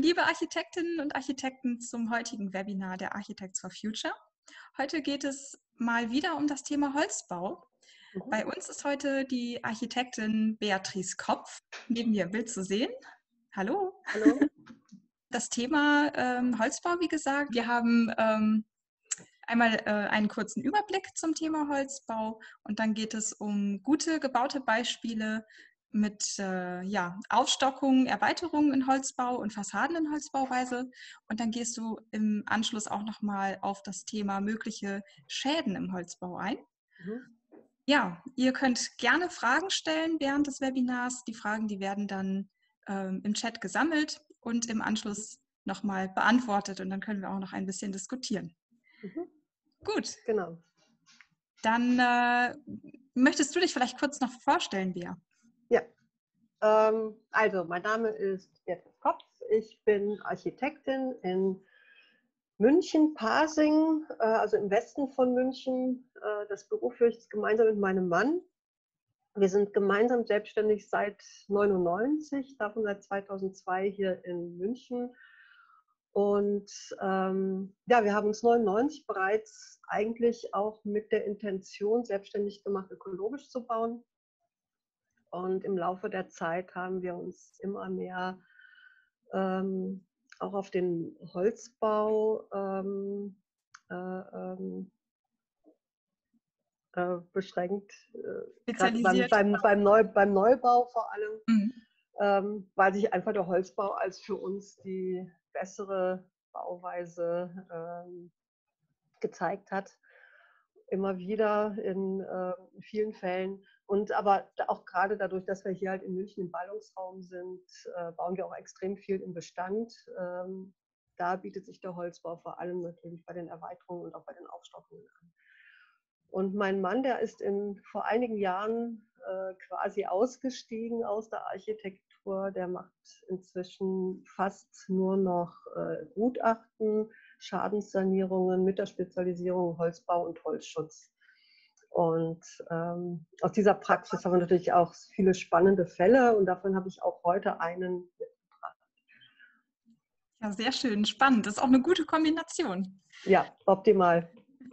Liebe Architektinnen und Architekten zum heutigen Webinar der Architects for Future. Heute geht es mal wieder um das Thema Holzbau. Bei uns ist heute die Architektin Beatrice Kopf, neben mir im Bild zu sehen. Hallo. Hallo. Das Thema Holzbau, wie gesagt. Wir haben einmal einen kurzen Überblick zum Thema Holzbau und dann geht es um gute gebaute Beispiele mit Aufstockungen, Erweiterungen in Holzbau und Fassaden in Holzbauweise. Und dann gehst du im Anschluss auch nochmal auf das Thema mögliche Schäden im Holzbau ein. Ja, ihr könnt gerne Fragen stellen während des Webinars. Die Fragen, die werden dann im Chat gesammelt und im Anschluss nochmal beantwortet. Und dann können wir auch noch ein bisschen diskutieren. Gut. Genau. Dann möchtest du dich vielleicht kurz noch vorstellen, Bea? Ja, also mein Name ist Beatrice Kopf. Ich bin Architektin in München, Pasing, also im Westen von München. Das Büro führe ich gemeinsam mit meinem Mann. Wir sind gemeinsam selbstständig seit 1999, davon seit 2002 hier in München. Und wir haben uns 1999 bereits eigentlich auch mit der Intention selbstständig gemacht, ökologisch zu bauen. Und im Laufe der Zeit haben wir uns immer mehr auch auf den Holzbau beschränkt, Spezialisiert. beim Neubau vor allem, weil sich einfach der Holzbau als für uns die bessere Bauweise gezeigt hat. Immer wieder in vielen Fällen. Und aber auch gerade dadurch, dass wir hier halt in München im Ballungsraum sind, bauen wir auch extrem viel im Bestand. Da bietet sich der Holzbau vor allem natürlich bei den Erweiterungen und auch bei den Aufstockungen an. Und mein Mann, der ist vor einigen Jahren quasi ausgestiegen aus der Architektur. Der macht inzwischen fast nur noch Gutachten, Schadenssanierungen mit der Spezialisierung Holzbau und Holzschutz. Und aus dieser Praxis haben wir natürlich auch viele spannende Fälle und davon habe ich auch heute einen mitgebracht. Ja, sehr schön, spannend. Das ist auch eine gute Kombination. Ja, optimal.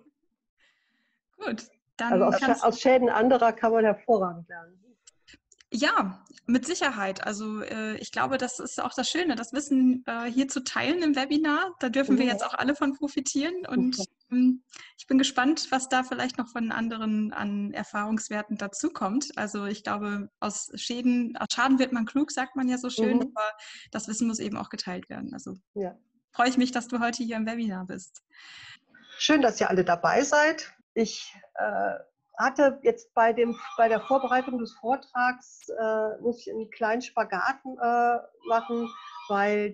Gut, dann also aus Schäden anderer kann man hervorragend lernen. Ja, mit Sicherheit. Also ich glaube, das ist auch das Schöne, das Wissen hier zu teilen im Webinar. Da dürfen wir jetzt auch alle von profitieren. Und ich bin gespannt, was da vielleicht noch von anderen an Erfahrungswerten dazukommt. Also ich glaube, aus Schaden wird man klug, sagt man ja so schön. Aber das Wissen muss eben auch geteilt werden. Also freue ich mich, dass du heute hier im Webinar bist. Schön, dass ihr alle dabei seid. Ich hatte jetzt bei der Vorbereitung des Vortrags, muss ich einen kleinen Spagat machen, weil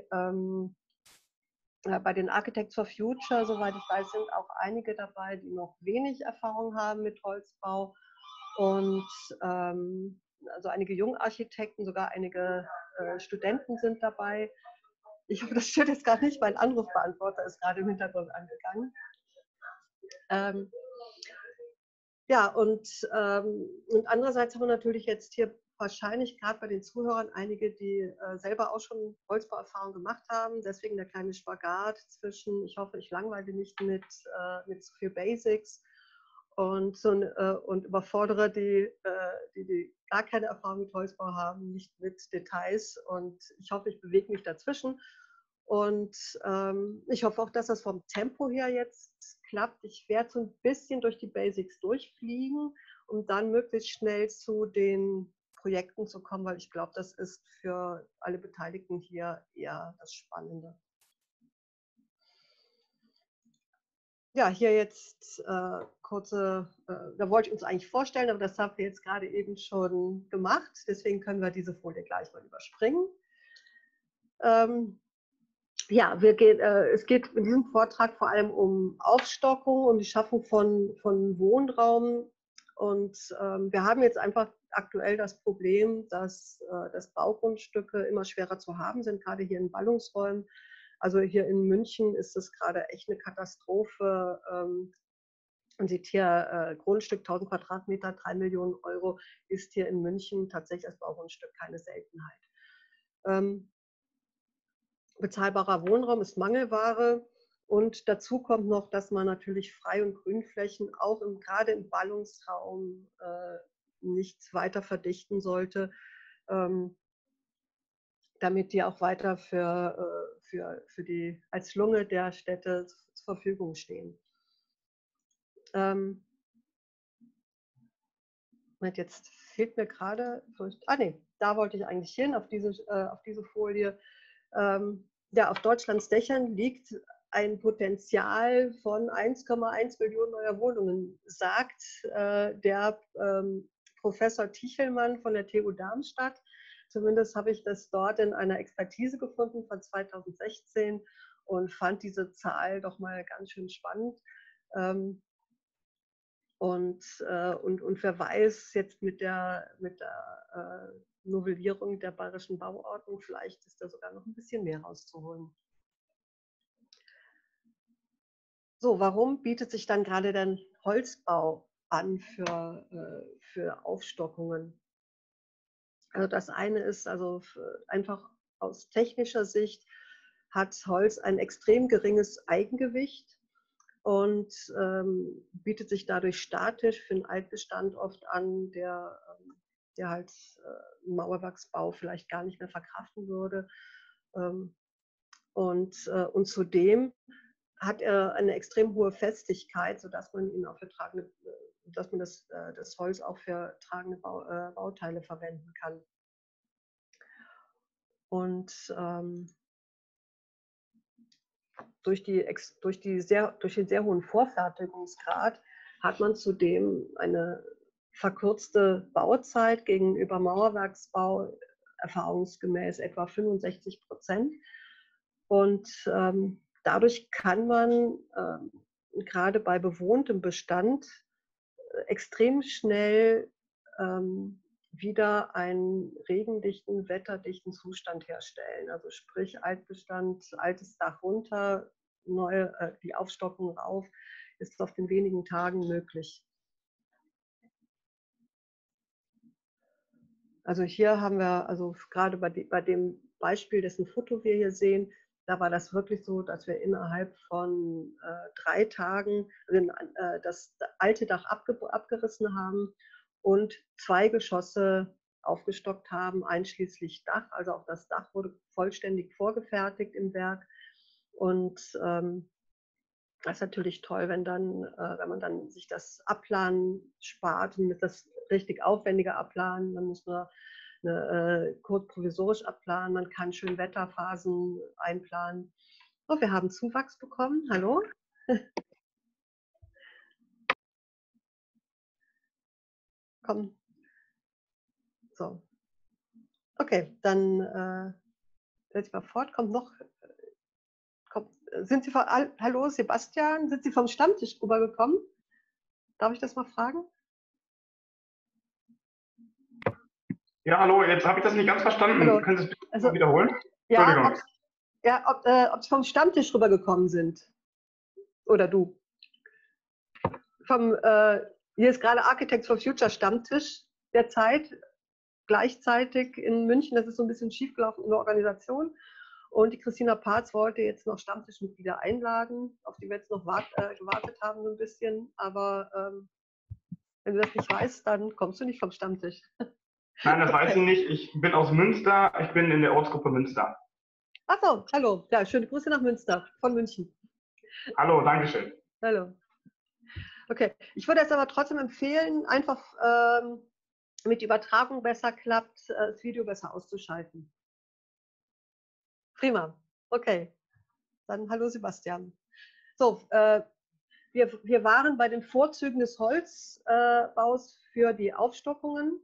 bei den Architects for Future, soweit ich weiß, sind auch einige dabei, die noch wenig Erfahrung haben mit Holzbau und also einige Jungarchitekten, sogar einige Studenten sind dabei. Ich hoffe, das stört jetzt gerade nicht, mein Anrufbeantworter ist gerade im Hintergrund angegangen. Und andererseits haben wir natürlich jetzt hier wahrscheinlich gerade bei den Zuhörern einige, die selber auch schon Holzbauerfahrung gemacht haben. Deswegen der kleine Spagat zwischen, ich hoffe, ich langweile nicht mit zu viel Basics und überfordere die gar keine Erfahrung mit Holzbau haben, nicht mit Details. Und ich hoffe, ich bewege mich dazwischen. Und ich hoffe auch, dass das vom Tempo her jetzt klappt. Ich werde so ein bisschen durch die Basics durchfliegen, um dann möglichst schnell zu den Projekten zu kommen, weil ich glaube, das ist für alle Beteiligten hier eher das Spannende. Ja, hier jetzt da wollte ich uns eigentlich vorstellen, aber das haben wir jetzt gerade eben schon gemacht. Deswegen können wir diese Folie gleich mal überspringen. Es geht in diesem Vortrag vor allem um Aufstockung, um die Schaffung von Wohnraum. Und wir haben jetzt einfach aktuell das Problem, dass Baugrundstücke immer schwerer zu haben sind, gerade hier in Ballungsräumen. Also hier in München ist es gerade echt eine Katastrophe. Man sieht hier Grundstück 1000 Quadratmeter, 3 Millionen Euro, ist hier in München tatsächlich als Baugrundstück keine Seltenheit. Bezahlbarer Wohnraum ist Mangelware. Und dazu kommt noch, dass man natürlich Frei- und Grünflächen auch gerade im Ballungsraum nicht weiter verdichten sollte, damit die auch weiter als Lunge der Städte zur Verfügung stehen. Jetzt fehlt mir gerade, nee, da wollte ich eigentlich hin, auf diese Folie. Ja, auf Deutschlands Dächern liegt ein Potenzial von 1,1 Millionen neuer Wohnungen, sagt der Professor Tichelmann von der TU Darmstadt. Zumindest habe ich das dort in einer Expertise gefunden von 2016 und fand diese Zahl doch mal ganz schön spannend. Und wer weiß, jetzt mit der Novellierung der Bayerischen Bauordnung, vielleicht ist da sogar noch ein bisschen mehr rauszuholen. So, warum bietet sich dann gerade der Holzbau an für Aufstockungen? Also das eine ist also einfach aus technischer Sicht hat Holz ein extrem geringes Eigengewicht und bietet sich dadurch statisch für einen Altbestand oft an, der halt einen Mauerwerksbau vielleicht gar nicht mehr verkraften würde. Und zudem hat er eine extrem hohe Festigkeit, sodass man ihn auch dass man das Holz auch für tragende Bauteile verwenden kann. Und durch den sehr hohen Vorfertigungsgrad hat man zudem eine verkürzte Bauzeit gegenüber Mauerwerksbau, erfahrungsgemäß etwa 65%. Und dadurch kann man gerade bei bewohntem Bestand extrem schnell wieder einen regendichten, wetterdichten Zustand herstellen. Also sprich Altbestand, altes Dach runter, die Aufstockung rauf, ist auf den wenigen Tagen möglich. Also hier haben wir, also gerade bei dem Beispiel, dessen Foto wir hier sehen, da war das wirklich so, dass wir innerhalb von 3 Tagen das alte Dach abgerissen haben und 2 Geschosse aufgestockt haben, einschließlich Dach. Also auch das Dach wurde vollständig vorgefertigt im Werk. Und das ist natürlich toll, wenn man dann sich das Abplanen spart, und das richtig aufwendige Abplanen. Man muss nur kurz provisorisch abplanen, man kann schön Wetterphasen einplanen. Oh, wir haben Zuwachs bekommen. Hallo? Komm. So. Okay, dann setze ich mal fort. Hallo Sebastian, sind Sie vom Stammtisch rübergekommen? Darf ich das mal fragen? Ja, hallo, jetzt habe ich das nicht ganz verstanden. Hallo. Können Sie es bitte wiederholen? Ob Sie vom Stammtisch rübergekommen sind. Oder du. Hier ist gerade Architects for Future Stammtisch der Zeit, gleichzeitig in München. Das ist so ein bisschen schiefgelaufen in der Organisation. Und die Christina Parz wollte jetzt noch Stammtischmitglieder einladen, auf die wir jetzt noch gewartet haben so ein bisschen. Aber wenn du das nicht weißt, dann kommst du nicht vom Stammtisch. Nein, das weiß ich nicht. Ich bin aus Münster. Ich bin in der Ortsgruppe Münster. Ach so, hallo. Ja, schöne Grüße nach Münster, von München. Hallo, danke schön. Hallo. Okay, ich würde jetzt aber trotzdem empfehlen, einfach damit die Übertragung besser klappt, das Video besser auszuschalten. Prima. Okay. Dann hallo Sebastian. So, wir waren bei den Vorzügen des Holzbaus für die Aufstockungen.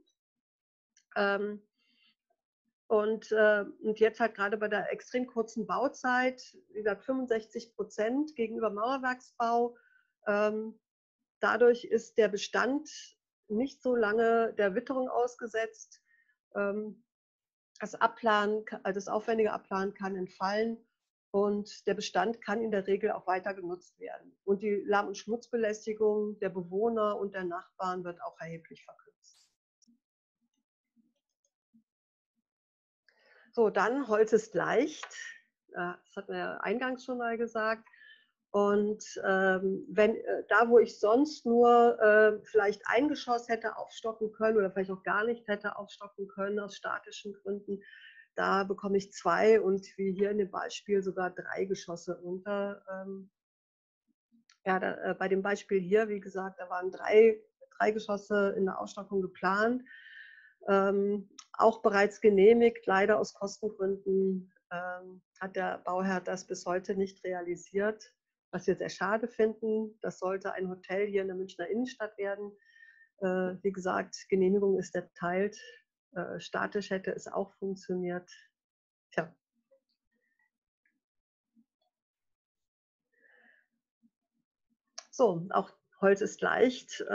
Und jetzt halt gerade bei der extrem kurzen Bauzeit, wie gesagt 65% gegenüber Mauerwerksbau. Dadurch ist der Bestand nicht so lange der Witterung ausgesetzt. Das aufwendige Abplanen kann entfallen und der Bestand kann in der Regel auch weiter genutzt werden. Und die Lärm- und Schmutzbelästigung der Bewohner und der Nachbarn wird auch erheblich verkürzt. So, dann Holz ist leicht. Das hat man ja eingangs schon mal gesagt. Und wenn da, wo ich sonst nur vielleicht ein Geschoss hätte aufstocken können oder vielleicht auch gar nicht hätte aufstocken können aus statischen Gründen, da bekomme ich 2 und wie hier in dem Beispiel sogar 3 Geschosse unter. Bei dem Beispiel hier, wie gesagt, da waren 3 Geschosse in der Ausstockung geplant, auch bereits genehmigt. Leider aus Kostengründen hat der Bauherr das bis heute nicht realisiert, was wir sehr schade finden. Das sollte ein Hotel hier in der Münchner Innenstadt werden. Wie gesagt, Genehmigung ist erteilt. Statisch hätte es auch funktioniert. Tja. So, auch Holz ist leicht.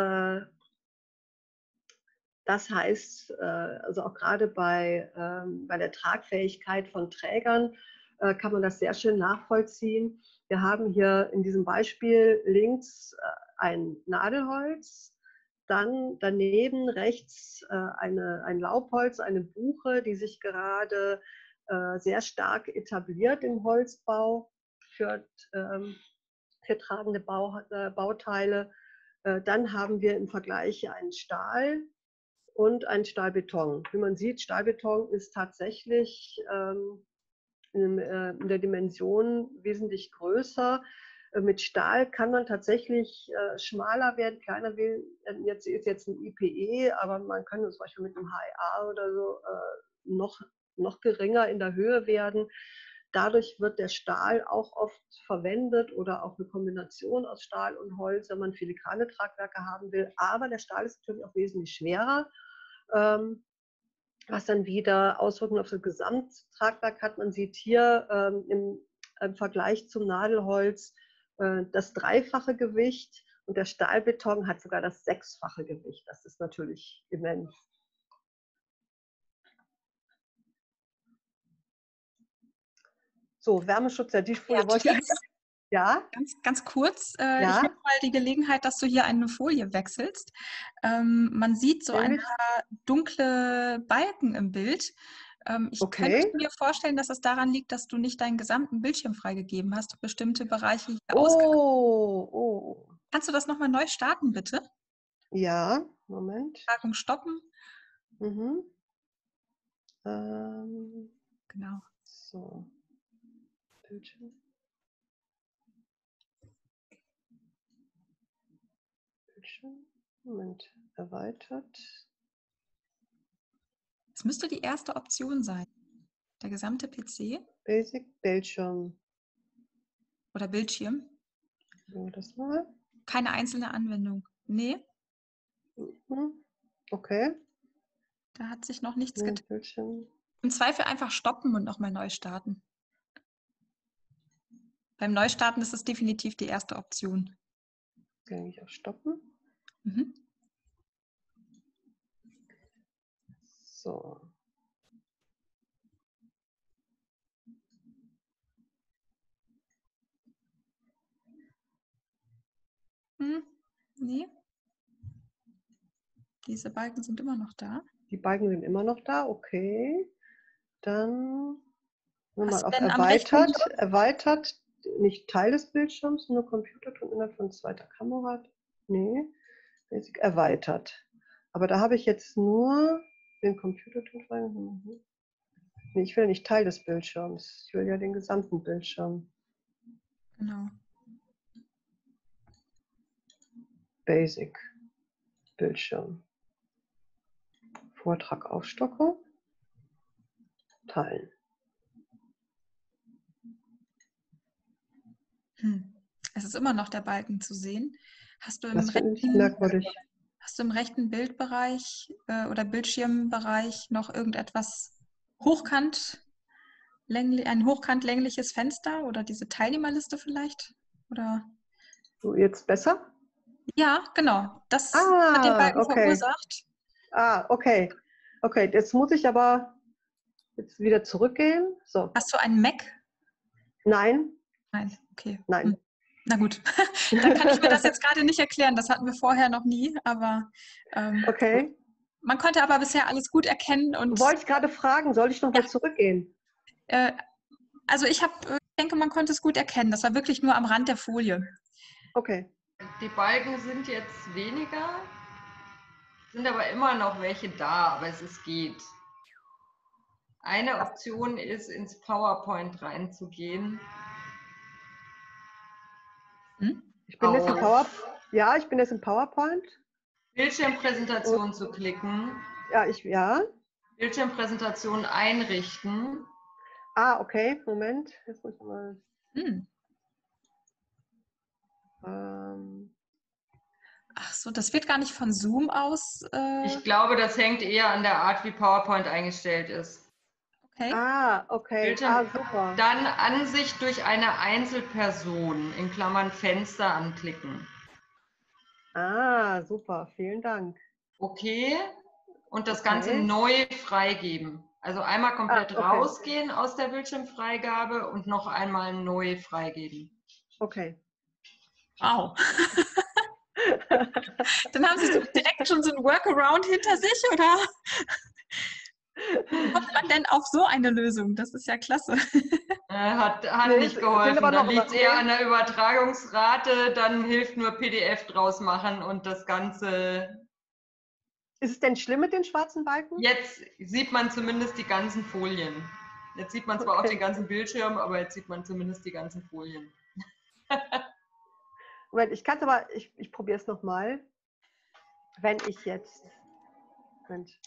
Das heißt, also auch gerade bei der Tragfähigkeit von Trägern kann man das sehr schön nachvollziehen. Wir haben hier in diesem Beispiel links ein Nadelholz, dann daneben rechts ein Laubholz, eine Buche, die sich gerade sehr stark etabliert im Holzbau für tragende Bauteile. Dann haben wir im Vergleich einen Stahl und einen Stahlbeton. Wie man sieht, Stahlbeton ist tatsächlich in der Dimension wesentlich größer. Mit Stahl kann man tatsächlich schmaler werden, kleiner werden. Jetzt ist jetzt ein IPE, aber man kann zum Beispiel mit einem HIA oder so noch geringer in der Höhe werden. Dadurch wird der Stahl auch oft verwendet oder auch eine Kombination aus Stahl und Holz, wenn man filigrane Tragwerke haben will. Aber der Stahl ist natürlich auch wesentlich schwerer, was dann wieder Auswirkungen auf das Gesamttragwerk hat. Man sieht hier im Vergleich zum Nadelholz das 3-fache Gewicht und der Stahlbeton hat sogar das 6-fache Gewicht. Das ist natürlich immens. So, Wärmeschutz, ja, die Folie wollte ich. Ja? Ganz kurz. Ja? Ich nehme mal die Gelegenheit, dass du hier eine Folie wechselst. Man sieht so ein paar dunkle Balken im Bild. Ich könnte mir vorstellen, dass es daran liegt, dass du nicht deinen gesamten Bildschirm freigegeben hast, bestimmte Bereiche hier ausgegangen. Kannst du das nochmal neu starten, bitte? Ja, Moment. Übertragung stoppen. Mhm. Genau. So. Bildschirm. Moment, erweitert. Es müsste die erste Option sein. Der gesamte PC. Basic Bildschirm. Oder Bildschirm. Das mal. Keine einzelne Anwendung. Nee. Okay. Da hat sich noch nichts getan. Bildschirm. Im Zweifel einfach stoppen und nochmal neu starten. Beim Neustarten ist es definitiv die erste Option. Kann ich auch stoppen? Mhm. So. Nee. Diese Balken sind immer noch da. Die Balken sind immer noch da, okay. Dann mal auf erweitert. Erweitert, nicht Teil des Bildschirms, nur Computerton innerhalb von zweiter Kamera. Nee, Basic erweitert. Aber da habe ich jetzt nur den Computerton. Nee, ich will nicht Teil des Bildschirms. Ich will ja den gesamten Bildschirm. Genau. Basic Bildschirm. Vortrag aufstocken. Teilen. Es ist immer noch der Balken zu sehen. Hast du im Das finde ich merkwürdig. Hast du im rechten Bildbereich oder Bildschirmbereich noch irgendetwas ein hochkant längliches Fenster oder diese Teilnehmerliste vielleicht? Oder? So, jetzt besser? Ja, genau. Das hat den Balken verursacht. Okay. Okay, jetzt muss ich aber jetzt wieder zurückgehen. So. Hast du einen Mac? Nein. Nein, okay. Nein. Na gut, dann kann ich mir das jetzt gerade nicht erklären. Das hatten wir vorher noch nie, aber okay. Man konnte aber bisher alles gut erkennen. Und wollte ich gerade fragen, soll ich noch mal zurückgehen? Also ich denke, man konnte es gut erkennen. Das war wirklich nur am Rand der Folie. Okay. Die Balken sind jetzt weniger, sind aber immer noch welche da, aber es geht. Eine Option ist, ins PowerPoint reinzugehen. Ich bin jetzt im PowerPoint. Bildschirmpräsentation zu klicken. Ja. Bildschirmpräsentation einrichten. Okay. Moment. Jetzt muss ich mal. Ach so, das wird gar nicht von Zoom aus. Ich glaube, das hängt eher an der Art, wie PowerPoint eingestellt ist. Okay. Okay. Super. Dann Ansicht durch eine Einzelperson, in Klammern Fenster anklicken. Super. Vielen Dank. Okay. Und das Ganze neu freigeben. Also einmal komplett rausgehen aus der Bildschirmfreigabe und noch einmal neu freigeben. Okay. Wow. Dann haben Sie direkt schon so ein Workaround hinter sich, oder? Wie kommt man denn auf so eine Lösung? Das ist ja klasse. Hat nicht geholfen. Dann liegt es eher an der Übertragungsrate, dann hilft nur PDF draus machen und das Ganze. Ist es denn schlimm mit den schwarzen Balken? Jetzt sieht man zumindest die ganzen Folien. Jetzt sieht man zwar auch den ganzen Bildschirm, aber jetzt sieht man zumindest die ganzen Folien. Moment, ich kann es aber, ich probiere es nochmal. Wenn ich jetzt. Mensch.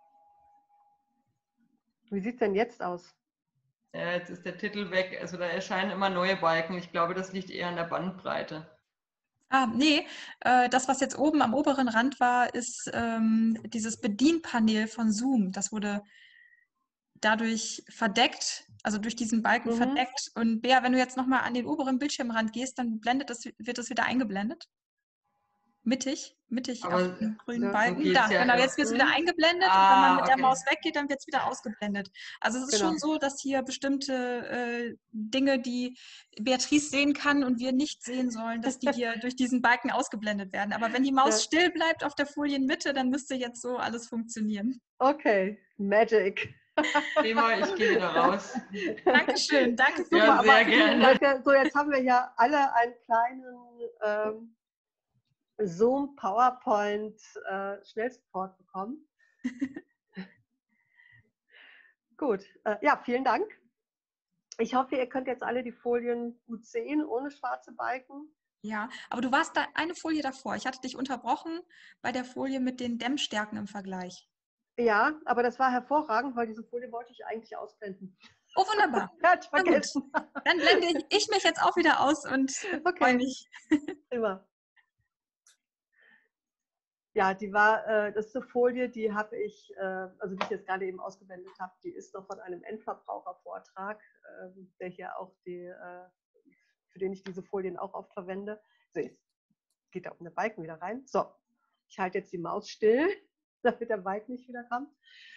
Wie sieht es denn jetzt aus? Ja, jetzt ist der Titel weg. Also da erscheinen immer neue Balken. Ich glaube, das liegt eher an der Bandbreite. Nee, das, was jetzt oben am oberen Rand war, ist dieses Bedienpanel von Zoom. Das wurde dadurch verdeckt, also durch diesen Balken verdeckt. Und Bea, wenn du jetzt nochmal an den oberen Bildschirmrand gehst, dann wird das wieder eingeblendet. Mittig Aber auf dem grünen so Balken. geht's Da, ja genau, jetzt wird es wieder eingeblendet und wenn man mit der Maus weggeht, dann wird es wieder ausgeblendet. Also es ist schon so, dass hier bestimmte Dinge, die Beatrice sehen kann und wir nicht sehen sollen, dass die hier durch diesen Balken ausgeblendet werden. Aber wenn die Maus still bleibt auf der Folienmitte, dann müsste jetzt so alles funktionieren. Okay, Magic. Prima, ich gehe wieder raus. Dankeschön, danke für ja, sehr gerne. So, jetzt haben wir ja alle einen kleinen Zoom PowerPoint Schnellsupport bekommen. Gut, ja, vielen Dank. Ich hoffe, ihr könnt jetzt alle die Folien gut sehen, ohne schwarze Balken. Ja, aber du warst da eine Folie davor. Ich hatte dich unterbrochen bei der Folie mit den Dämmstärken im Vergleich. Ja, aber das war hervorragend, weil diese Folie wollte ich eigentlich ausblenden. Oh, wunderbar. Vergessen. Dann blende ich mich jetzt auch wieder aus und freue mich. Immer. Ja, das ist eine Folie, die habe ich, also die ich jetzt gerade eben ausgeblendet habe, die ist noch von einem Endverbrauchervortrag, der hier auch für den ich diese Folien auch oft verwende. So, jetzt geht da um den Balken wieder rein. So, ich halte jetzt die Maus still, damit der Balken nicht wieder kommt.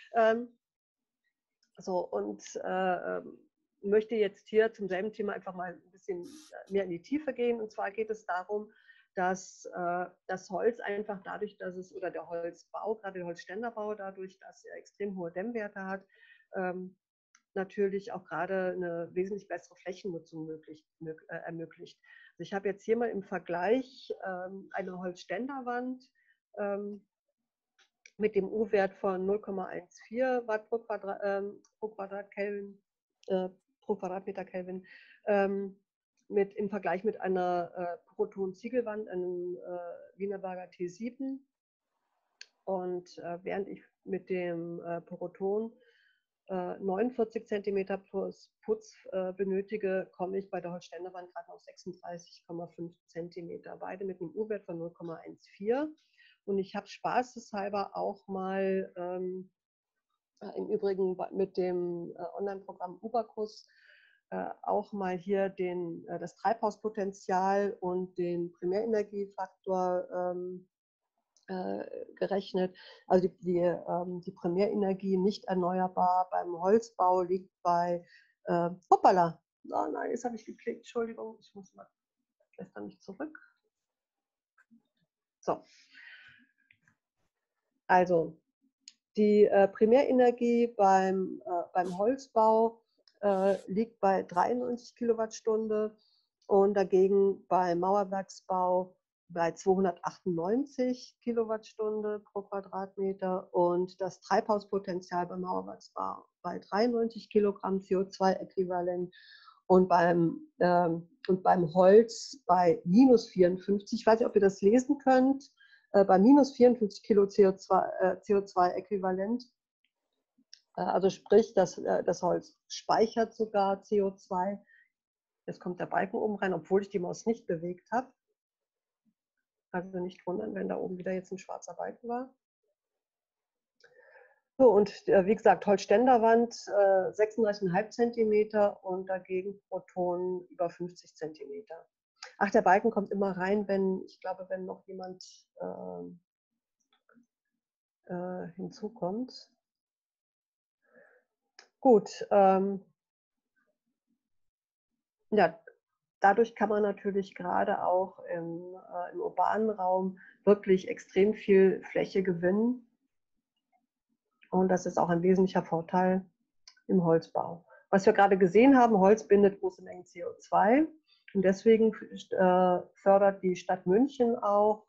Möchte jetzt hier zum selben Thema einfach mal ein bisschen mehr in die Tiefe gehen. Und zwar geht es darum, dass das Holz einfach dadurch, dass es, oder der Holzbau, gerade der Holzständerbau, dadurch, dass er extrem hohe Dämmwerte hat, natürlich auch gerade eine wesentlich bessere Flächennutzung ermöglicht. Also ich habe jetzt hier mal im Vergleich eine Holzständerwand mit dem U-Wert von 0,14 Watt pro Quadratmeter Kelvin, im Vergleich mit einer Proton-Ziegelwand, einem Wienerberger T7. Und während ich mit dem Proton 49 cm plus Putz benötige, komme ich bei der Holzständerwand gerade auf 36,5 cm. Beide mit einem U-Wert von 0,14. Und ich habe spaßeshalber auch mal im Übrigen mit dem Online-Programm Ubacus auch mal hier das Treibhauspotenzial und den Primärenergiefaktor gerechnet. Also die Primärenergie nicht erneuerbar beim Holzbau liegt bei, hoppala, oh nein, jetzt habe ich geklickt, Entschuldigung, ich muss mal, lässt er mich zurück. So. Also die Primärenergie beim Holzbau liegt bei 93 Kilowattstunde und dagegen beim Mauerwerksbau bei 298 Kilowattstunde pro Quadratmeter und das Treibhauspotenzial beim Mauerwerksbau bei 93 Kilogramm CO2-Äquivalent und beim Holz bei minus 54. Ich weiß nicht, ob ihr das lesen könnt. Bei minus 54 Kilo CO2-Äquivalent. Also sprich, das Holz speichert sogar CO2. Jetzt kommt der Balken oben rein, obwohl ich die Maus nicht bewegt habe. Also nicht wundern, wenn da oben wieder jetzt ein schwarzer Balken war. So, und wie gesagt, Holzständerwand 36,5 cm und dagegen Protonen über 50 cm. Ach, der Balken kommt immer rein, wenn noch jemand hinzukommt. Gut, ja, dadurch kann man natürlich gerade auch im urbanen Raum wirklich extrem viel Fläche gewinnen. Und das ist auch ein wesentlicher Vorteil im Holzbau. Was wir gerade gesehen haben, Holz bindet große Mengen CO2. Und deswegen fördert die Stadt München auch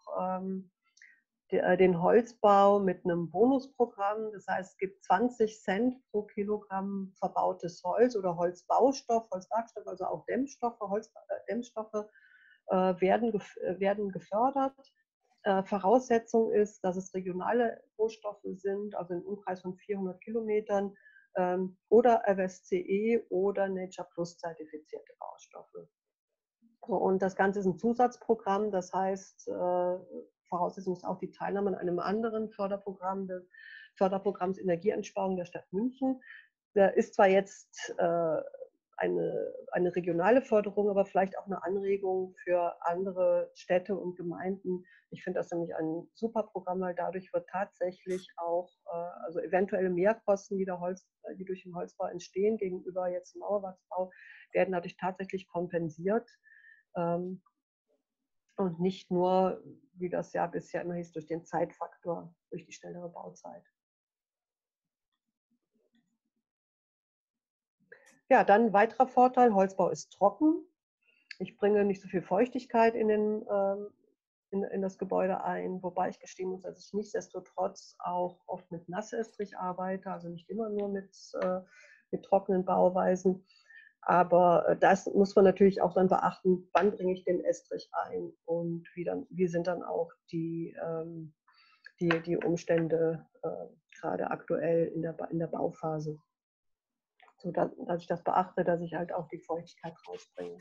den Holzbau mit einem Bonusprogramm. Das heißt, es gibt 20 Cent pro Kilogramm verbautes Holz oder Holzbaustoff, Holzwerkstoff, also auch Dämmstoffe, Dämmstoffe werden gefördert. Voraussetzung ist, dass es regionale Rohstoffe sind, also im Umkreis von 400 Kilometern oder FSCE oder Nature Plus zertifizierte Baustoffe. So, und das Ganze ist ein Zusatzprogramm, das heißt, Voraussetzung ist auch die Teilnahme an einem anderen Förderprogramm des Förderprogramms Energieeinsparung der Stadt München. Da ist zwar jetzt eine regionale Förderung, aber vielleicht auch eine Anregung für andere Städte und Gemeinden. Ich finde das nämlich ein super Programm, weil dadurch wird tatsächlich auch also eventuelle Mehrkosten, die durch den Holzbau entstehen, gegenüber jetzt dem Mauerwerksbau, werden dadurch tatsächlich kompensiert. Und nicht nur, wie das ja bisher immer hieß, durch den Zeitfaktor, durch die schnellere Bauzeit. Ja, dann ein weiterer Vorteil, Holzbau ist trocken. Ich bringe nicht so viel Feuchtigkeit in das Gebäude ein, wobei ich gestehen muss, dass ich nichtsdestotrotz auch oft mit Nassestrich arbeite, also nicht immer nur mit trockenen Bauweisen. Aber das muss man natürlich auch dann beachten, wann bringe ich den Estrich ein und wie sind dann auch die Umstände gerade aktuell in der Bauphase. So dass ich das beachte, dass ich halt auch die Feuchtigkeit rausbringe.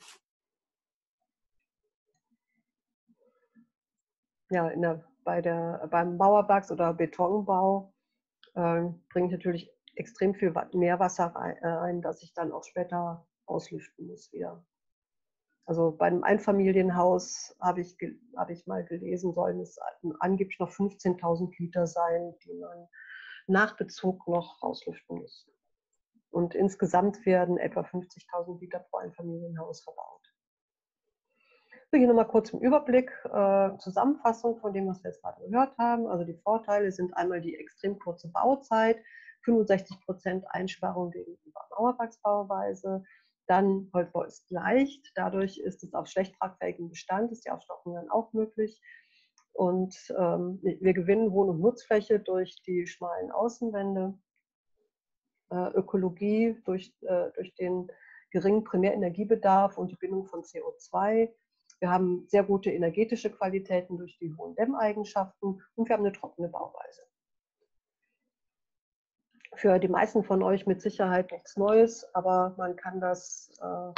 Ja, beim Mauerwerks- oder Betonbau bringe ich natürlich extrem viel mehr Wasser ein, dass ich dann auch später auslüften muss wieder. Also bei einem Einfamilienhaus habe ich mal gelesen, sollen es angeblich noch 15.000 Liter sein, die man nach Bezug noch rauslüften muss. Und insgesamt werden etwa 50.000 Liter pro Einfamilienhaus verbaut. So, hier nochmal kurz im Überblick, Zusammenfassung von dem, was wir jetzt gerade gehört haben. Also die Vorteile sind einmal die extrem kurze Bauzeit, 65% Einsparung gegenüber Mauerwerksbauweise. Dann Holzbau ist leicht, dadurch ist es auf schlecht tragfähigem Bestand, ist die Aufstockung dann auch möglich. Und wir gewinnen Wohn- und Nutzfläche durch die schmalen Außenwände. Ökologie durch den geringen Primärenergiebedarf und die Bindung von CO2. Wir haben sehr gute energetische Qualitäten durch die hohen Dämmeigenschaften und wir haben eine trockene Bauweise. Für die meisten von euch mit Sicherheit nichts Neues, aber man kann das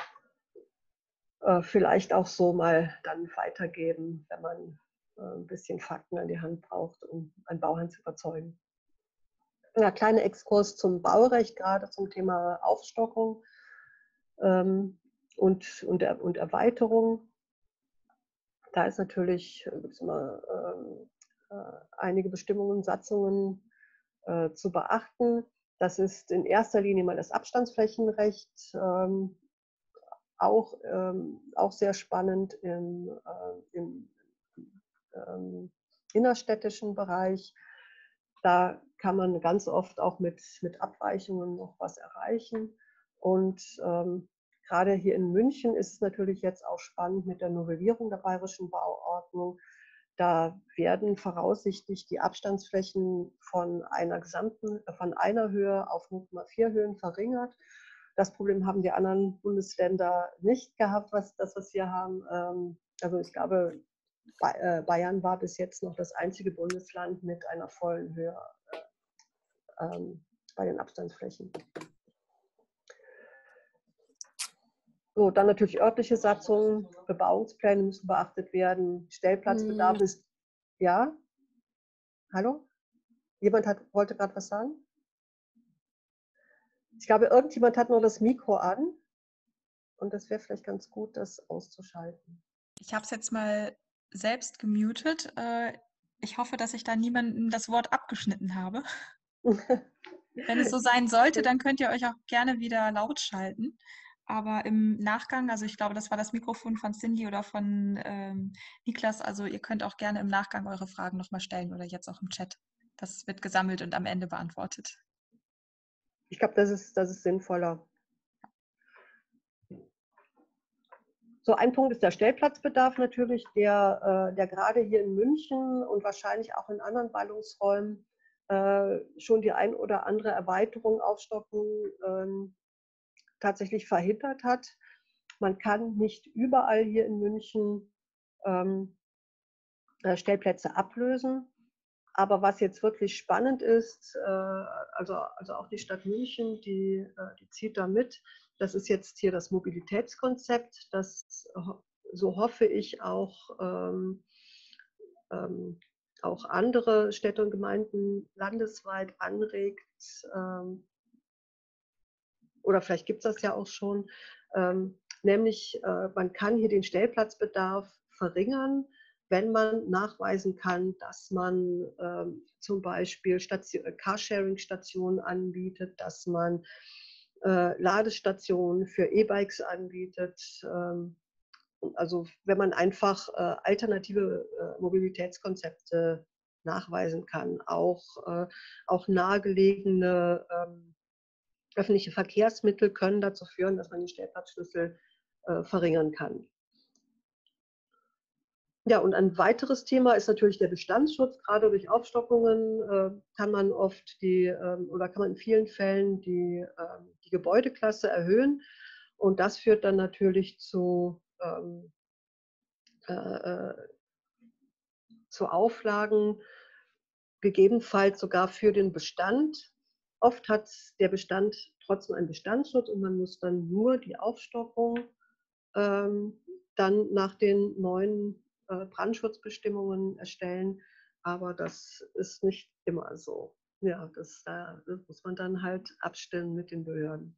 vielleicht auch so mal dann weitergeben, wenn man ein bisschen Fakten an die Hand braucht, um einen Bauherrn zu überzeugen. Ja, kleiner Exkurs zum Baurecht, gerade zum Thema Aufstockung und Erweiterung. Da ist natürlich einige Bestimmungen, Satzungen zu beachten. Das ist in erster Linie mal das Abstandsflächenrecht, auch sehr spannend im innerstädtischen Bereich. Da kann man ganz oft auch mit Abweichungen noch was erreichen. Und gerade hier in München ist es natürlich jetzt auch spannend mit der Novellierung der Bayerischen Bauordnung. Da werden voraussichtlich die Abstandsflächen von einer Höhe auf 0,4 Höhen verringert. Das Problem haben die anderen Bundesländer nicht gehabt, was wir haben. Also ich glaube, Bayern war bis jetzt noch das einzige Bundesland mit einer vollen Höhe bei den Abstandsflächen. So, dann natürlich örtliche Satzungen, Bebauungspläne müssen beachtet werden, Stellplatzbedarf ist, ja? Hallo? Wollte gerade was sagen? Ich glaube, irgendjemand hat noch das Mikro an und das wäre vielleicht ganz gut, das auszuschalten. Ich habe es jetzt mal selbst gemutet. Ich hoffe, dass ich da niemandem das Wort abgeschnitten habe. Wenn es so sein sollte, dann könnt ihr euch auch gerne wieder laut schalten. Aber im Nachgang, also ich glaube, das war das Mikrofon von Cindy oder von Niklas, also ihr könnt auch gerne im Nachgang eure Fragen nochmal stellen oder jetzt auch im Chat. Das wird gesammelt und am Ende beantwortet. Ich glaube, das ist sinnvoller. So, ein Punkt ist der Stellplatzbedarf natürlich, der gerade hier in München und wahrscheinlich auch in anderen Ballungsräumen schon die ein oder andere Erweiterung, Aufstockung tatsächlich verhindert hat. Man kann nicht überall hier in München Stellplätze ablösen. Aber was jetzt wirklich spannend ist, also auch die Stadt München, die zieht da mit. Das ist jetzt hier das Mobilitätskonzept, das, so hoffe ich, auch andere Städte und Gemeinden landesweit anregt. Oder vielleicht gibt es das ja auch schon. Nämlich, man kann hier den Stellplatzbedarf verringern, wenn man nachweisen kann, dass man zum Beispiel Carsharing-Stationen anbietet, dass man Ladestationen für E-Bikes anbietet. Also wenn man einfach alternative Mobilitätskonzepte nachweisen kann, auch nahegelegene öffentliche Verkehrsmittel können dazu führen, dass man den Stellplatzschlüssel verringern kann. Ja, und ein weiteres Thema ist natürlich der Bestandsschutz. Gerade durch Aufstockungen kann man in vielen Fällen die Gebäudeklasse erhöhen. Und das führt dann natürlich zu Auflagen, gegebenenfalls sogar für den Bestand. Oft hat der Bestand trotzdem einen Bestandsschutz und man muss dann nur die Aufstockung dann nach den neuen Brandschutzbestimmungen erstellen, aber das ist nicht immer so. Ja, das muss man dann halt abstimmen mit den Behörden.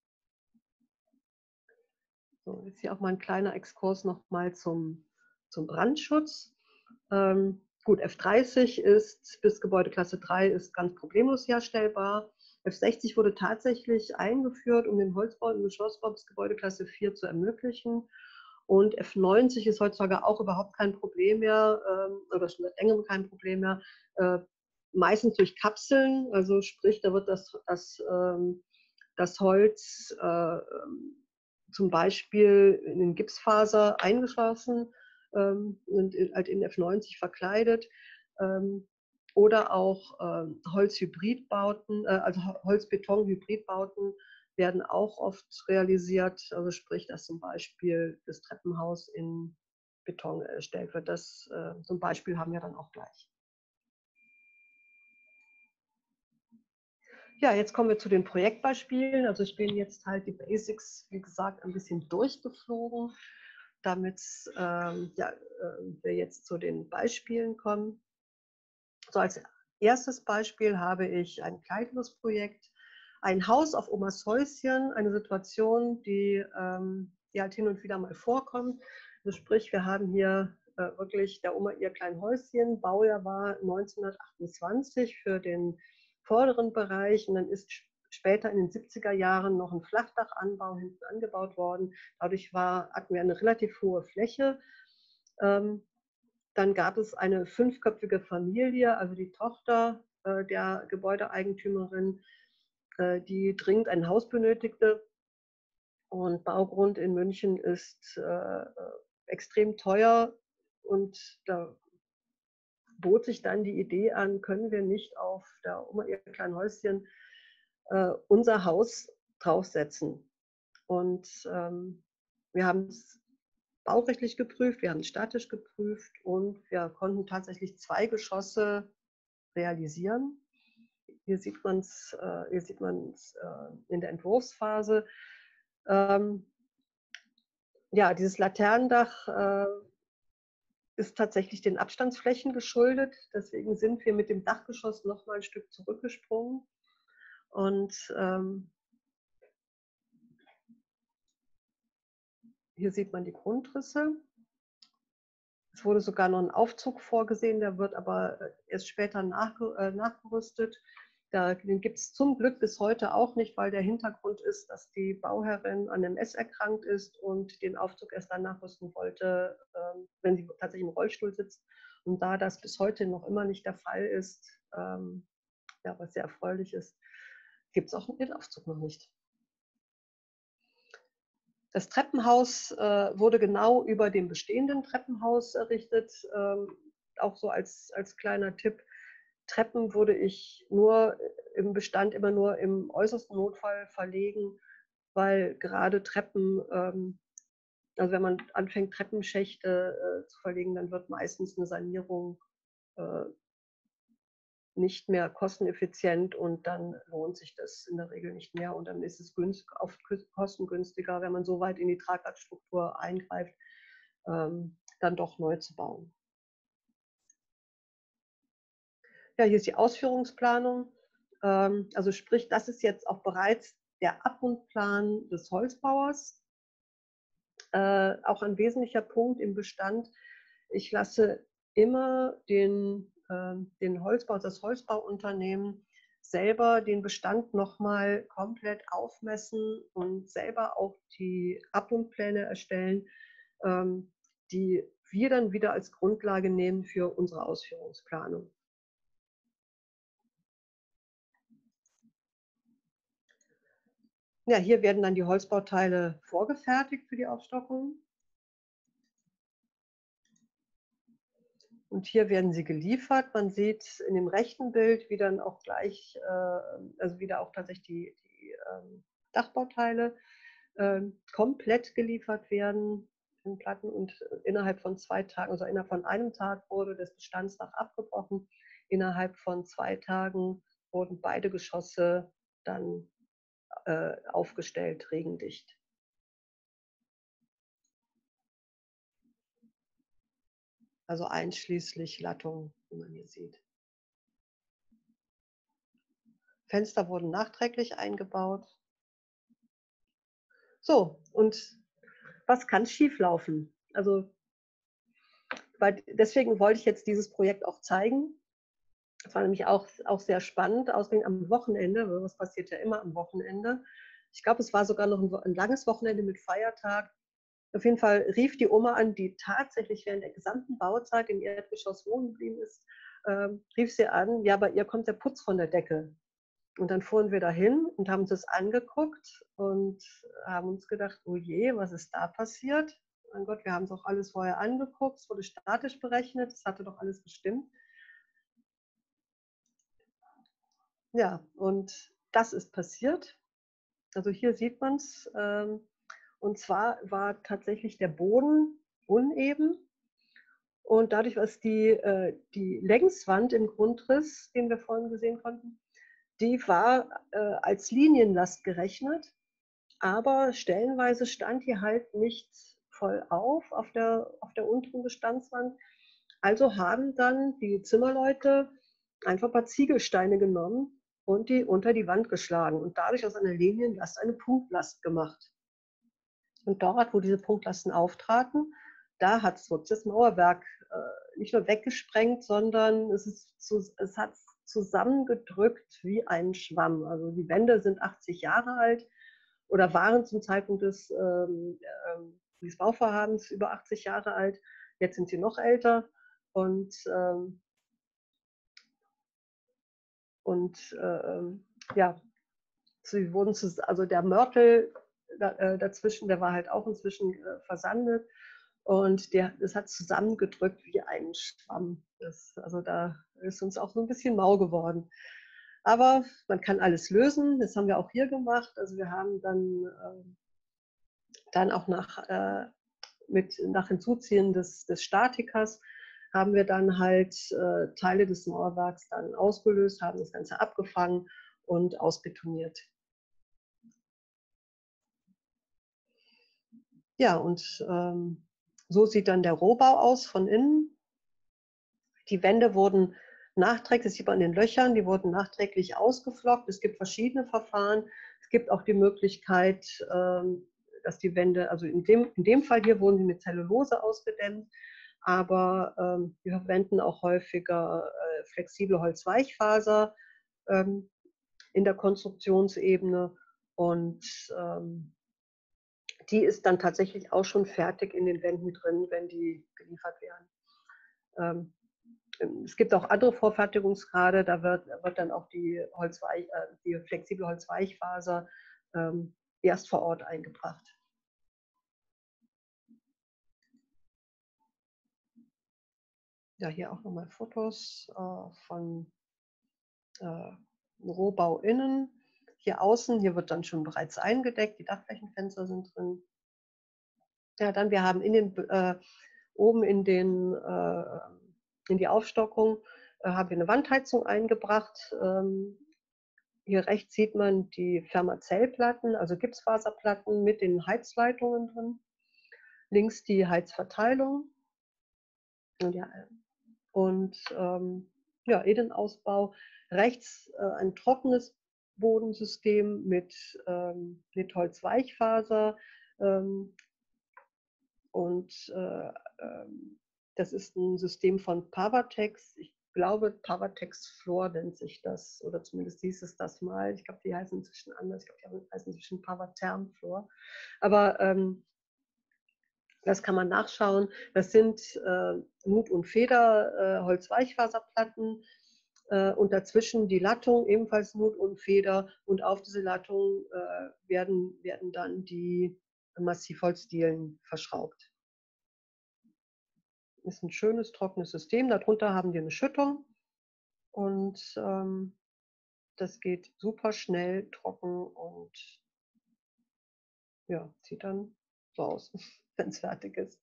So, jetzt hier auch mal ein kleiner Exkurs nochmal zum Brandschutz. Gut, F30 ist bis Gebäudeklasse 3 ist ganz problemlos herstellbar. F60 wurde tatsächlich eingeführt, um den Holzbau und Geschossbau bis Gebäudeklasse 4 zu ermöglichen. Und F90 ist heutzutage auch überhaupt kein Problem mehr, oder schon seit längerem kein Problem mehr. Meistens durch Kapseln, also sprich, da wird das Holz zum Beispiel in den Gipsfaser eingeschlossen und halt in F90 verkleidet. Oder auch Holzhybridbauten, also Holzbeton-Hybridbauten werden auch oft realisiert, also sprich, dass zum Beispiel das Treppenhaus in Beton erstellt wird. Das zum Beispiel haben wir dann auch gleich. Ja, jetzt kommen wir zu den Projektbeispielen. Also ich bin jetzt halt die Basics, wie gesagt, ein bisschen durchgeflogen, damit wir jetzt zu den Beispielen kommen. So, als erstes Beispiel habe ich ein kleineres Projekt, ein Haus auf Omas Häuschen, eine Situation, die halt hin und wieder mal vorkommt. Also sprich, wir haben hier wirklich der Oma ihr kleines Häuschen, Baujahr war 1928 für den vorderen Bereich und dann ist später in den 70er Jahren noch ein Flachdachanbau hinten angebaut worden. Dadurch hatten wir eine relativ hohe Fläche. Dann gab es eine 5-köpfige Familie, also die Tochter der Gebäudeeigentümerin, die dringend ein Haus benötigte. Und Baugrund in München ist extrem teuer und da bot sich dann die Idee an, können wir nicht auf der Oma ihr kleinen Häuschen unser Haus draufsetzen. Und wir haben es baurechtlich geprüft, wir haben es statisch geprüft und wir konnten tatsächlich 2 Geschosse realisieren. Hier sieht man es in der Entwurfsphase. Ja, dieses Laternendach ist tatsächlich den Abstandsflächen geschuldet. Deswegen sind wir mit dem Dachgeschoss noch mal ein Stück zurückgesprungen. Und hier sieht man die Grundrisse. Es wurde sogar noch ein Aufzug vorgesehen, der wird aber erst später nachgerüstet. Den gibt es zum Glück bis heute auch nicht, weil der Hintergrund ist, dass die Bauherrin an MS erkrankt ist und den Aufzug erst dann nachrüsten wollte, wenn sie tatsächlich im Rollstuhl sitzt. Und da das bis heute noch immer nicht der Fall ist, ja, was sehr erfreulich ist, gibt es auch den Aufzug noch nicht. Das Treppenhaus wurde genau über dem bestehenden Treppenhaus errichtet. Auch so als kleiner Tipp, Treppen würde ich nur im Bestand immer nur im äußersten Notfall verlegen, weil gerade Treppen, also wenn man anfängt, Treppenschächte zu verlegen, dann wird meistens eine Sanierung nicht mehr kosteneffizient und dann lohnt sich das in der Regel nicht mehr und dann ist es oft kostengünstiger, wenn man so weit in die Tragwerksstruktur eingreift, dann doch neu zu bauen. Ja, hier ist die Ausführungsplanung. Also sprich, das ist jetzt auch bereits der Abrundplan des Holzbauers. Auch ein wesentlicher Punkt im Bestand. Ich lasse immer das Holzbauunternehmen selber den Bestand nochmal komplett aufmessen und selber auch die Abrundpläne erstellen, die wir dann wieder als Grundlage nehmen für unsere Ausführungsplanung. Ja, hier werden dann die Holzbauteile vorgefertigt für die Aufstockung. Und hier werden sie geliefert. Man sieht in dem rechten Bild, wie dann auch gleich, also wieder auch tatsächlich die Dachbauteile komplett geliefert werden in Platten und innerhalb von 2 Tagen, also innerhalb von einem Tag wurde das Bestandsdach abgebrochen. Innerhalb von 2 Tagen wurden beide Geschosse dann aufgestellt, regendicht. Also einschließlich Lattung, wie man hier sieht. Fenster wurden nachträglich eingebaut. So, und was kann schieflaufen? Also, deswegen wollte ich jetzt dieses Projekt auch zeigen. Das war nämlich auch sehr spannend, außerdem am Wochenende, was passiert ja immer am Wochenende. Ich glaube, es war sogar noch ein langes Wochenende mit Feiertag. Auf jeden Fall rief die Oma an, die tatsächlich während der gesamten Bauzeit im Erdgeschoss wohnen geblieben ist, rief sie an, ja, bei ihr kommt der Putz von der Decke. Und dann fuhren wir dahin und haben uns das angeguckt und haben uns gedacht, oh je, was ist da passiert? Mein Gott, wir haben es auch alles vorher angeguckt, es wurde statisch berechnet, es hatte doch alles gestimmt. Ja, und das ist passiert. Also hier sieht man es. Und zwar war tatsächlich der Boden uneben. Und dadurch, was die Längswand im Grundriss, den wir vorhin gesehen konnten, die war als Linienlast gerechnet. Aber stellenweise stand die halt nicht voll auf der unteren Bestandswand. Also haben dann die Zimmerleute einfach ein paar Ziegelsteine genommen und die unter die Wand geschlagen und dadurch aus einer Linienlast eine Punktlast gemacht. Und dort, wo diese Punktlasten auftraten, da hat das Mauerwerk nicht nur weggesprengt, sondern es hat zusammengedrückt wie ein Schwamm. Also die Wände sind 80 Jahre alt oder waren zum Zeitpunkt des Bauvorhabens über 80 Jahre alt. Jetzt sind sie noch älter und ja, sie wurden also der Mörtel dazwischen, der war halt auch inzwischen versandet. Und das hat zusammengedrückt wie ein Schwamm. Also da ist uns auch so ein bisschen mau geworden. Aber man kann alles lösen. Das haben wir auch hier gemacht. Also wir haben dann auch nach Hinzuziehen des Statikers haben wir dann halt Teile des Mauerwerks dann ausgelöst, haben das Ganze abgefangen und ausbetoniert. Ja, und so sieht dann der Rohbau aus von innen. Die Wände wurden nachträglich, das sieht man in den Löchern, die wurden nachträglich ausgeflockt. Es gibt verschiedene Verfahren. Es gibt auch die Möglichkeit, dass die Wände, also in dem Fall hier wurden sie mit Zellulose ausgedämmt, aber wir verwenden auch häufiger flexible Holzweichfaser in der Konstruktionsebene und die ist dann tatsächlich auch schon fertig in den Wänden drin, wenn die geliefert werden. Es gibt auch andere Vorfertigungsgrade, da wird dann auch die flexible Holzweichfaser erst vor Ort eingebracht. Ja, hier auch nochmal Fotos von Rohbau innen. Hier außen, hier wird dann schon bereits eingedeckt, die Dachflächenfenster sind drin. Ja, dann wir haben oben in die Aufstockung haben wir eine Wandheizung eingebracht. Hier rechts sieht man die Fermazellplatten, also Gipsfaserplatten mit den Heizleitungen drin. Links die Heizverteilung. Und ja, Innenausbau. Rechts ein trockenes Bodensystem mit Holzweichfaser. Das ist ein System von Pavatex. Ich glaube, Pavatex Floor nennt sich das, oder zumindest hieß es das mal. Ich glaube, die heißen inzwischen anders. Ich glaube, die heißen inzwischen Pavatherm Floor. Aber das kann man nachschauen. Das sind Nut- und Feder Holzweichfaserplatten und dazwischen die Lattung, ebenfalls Nut und Feder. Und auf diese Lattung werden dann die Massivholzdielen verschraubt. Das ist ein schönes, trockenes System. Darunter haben wir eine Schüttung und das geht super schnell, trocken und ja, sieht dann so aus, wenn es fertig ist.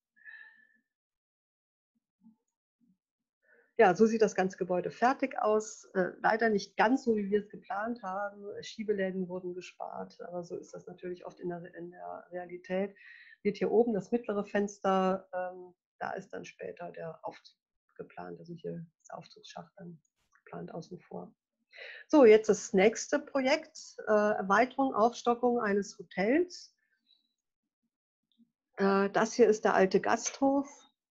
Ja, so sieht das ganze Gebäude fertig aus. Leider nicht ganz so, wie wir es geplant haben. Schiebeleinen wurden gespart, aber so ist das natürlich oft in der Realität. Wird hier oben das mittlere Fenster, da ist dann später der Aufzug geplant, also hier ist der Aufzugsschacht dann geplant außen vor. So, jetzt das nächste Projekt, Erweiterung, Aufstockung eines Hotels. Das hier ist der alte Gasthof.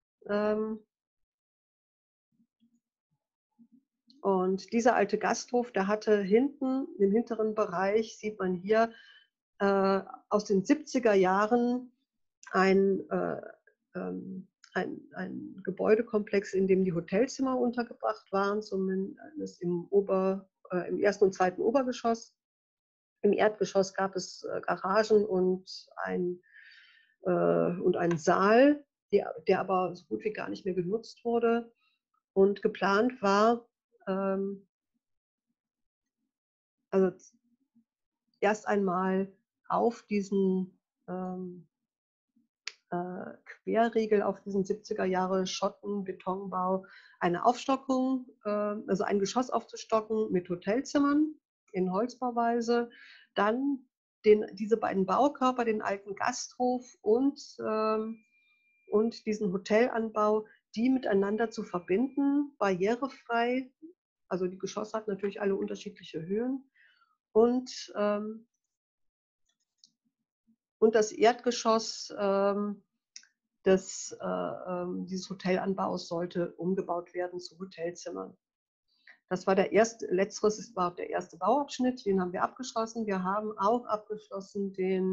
Und dieser alte Gasthof, der hatte hinten, im hinteren Bereich, sieht man hier, aus den 70er Jahren ein Gebäudekomplex, in dem die Hotelzimmer untergebracht waren, zumindest im ersten und zweiten Obergeschoss. Im Erdgeschoss gab es Garagen und einen Saal, der aber so gut wie gar nicht mehr genutzt wurde. Und geplant war, also erst einmal auf diesen Querriegel, auf diesen 70er Jahre Schotten-Betonbau, eine Aufstockung, also ein Geschoss aufzustocken mit Hotelzimmern in Holzbauweise, dann diese beiden Baukörper, den alten Gasthof und diesen Hotelanbau, die miteinander zu verbinden, barrierefrei. Also die Geschosse hatten natürlich alle unterschiedliche Höhen. Und das Erdgeschoss dieses Hotelanbaus sollte umgebaut werden zu Hotelzimmern. Das war letzteres war der erste Bauabschnitt, den haben wir abgeschlossen. Wir haben auch abgeschlossen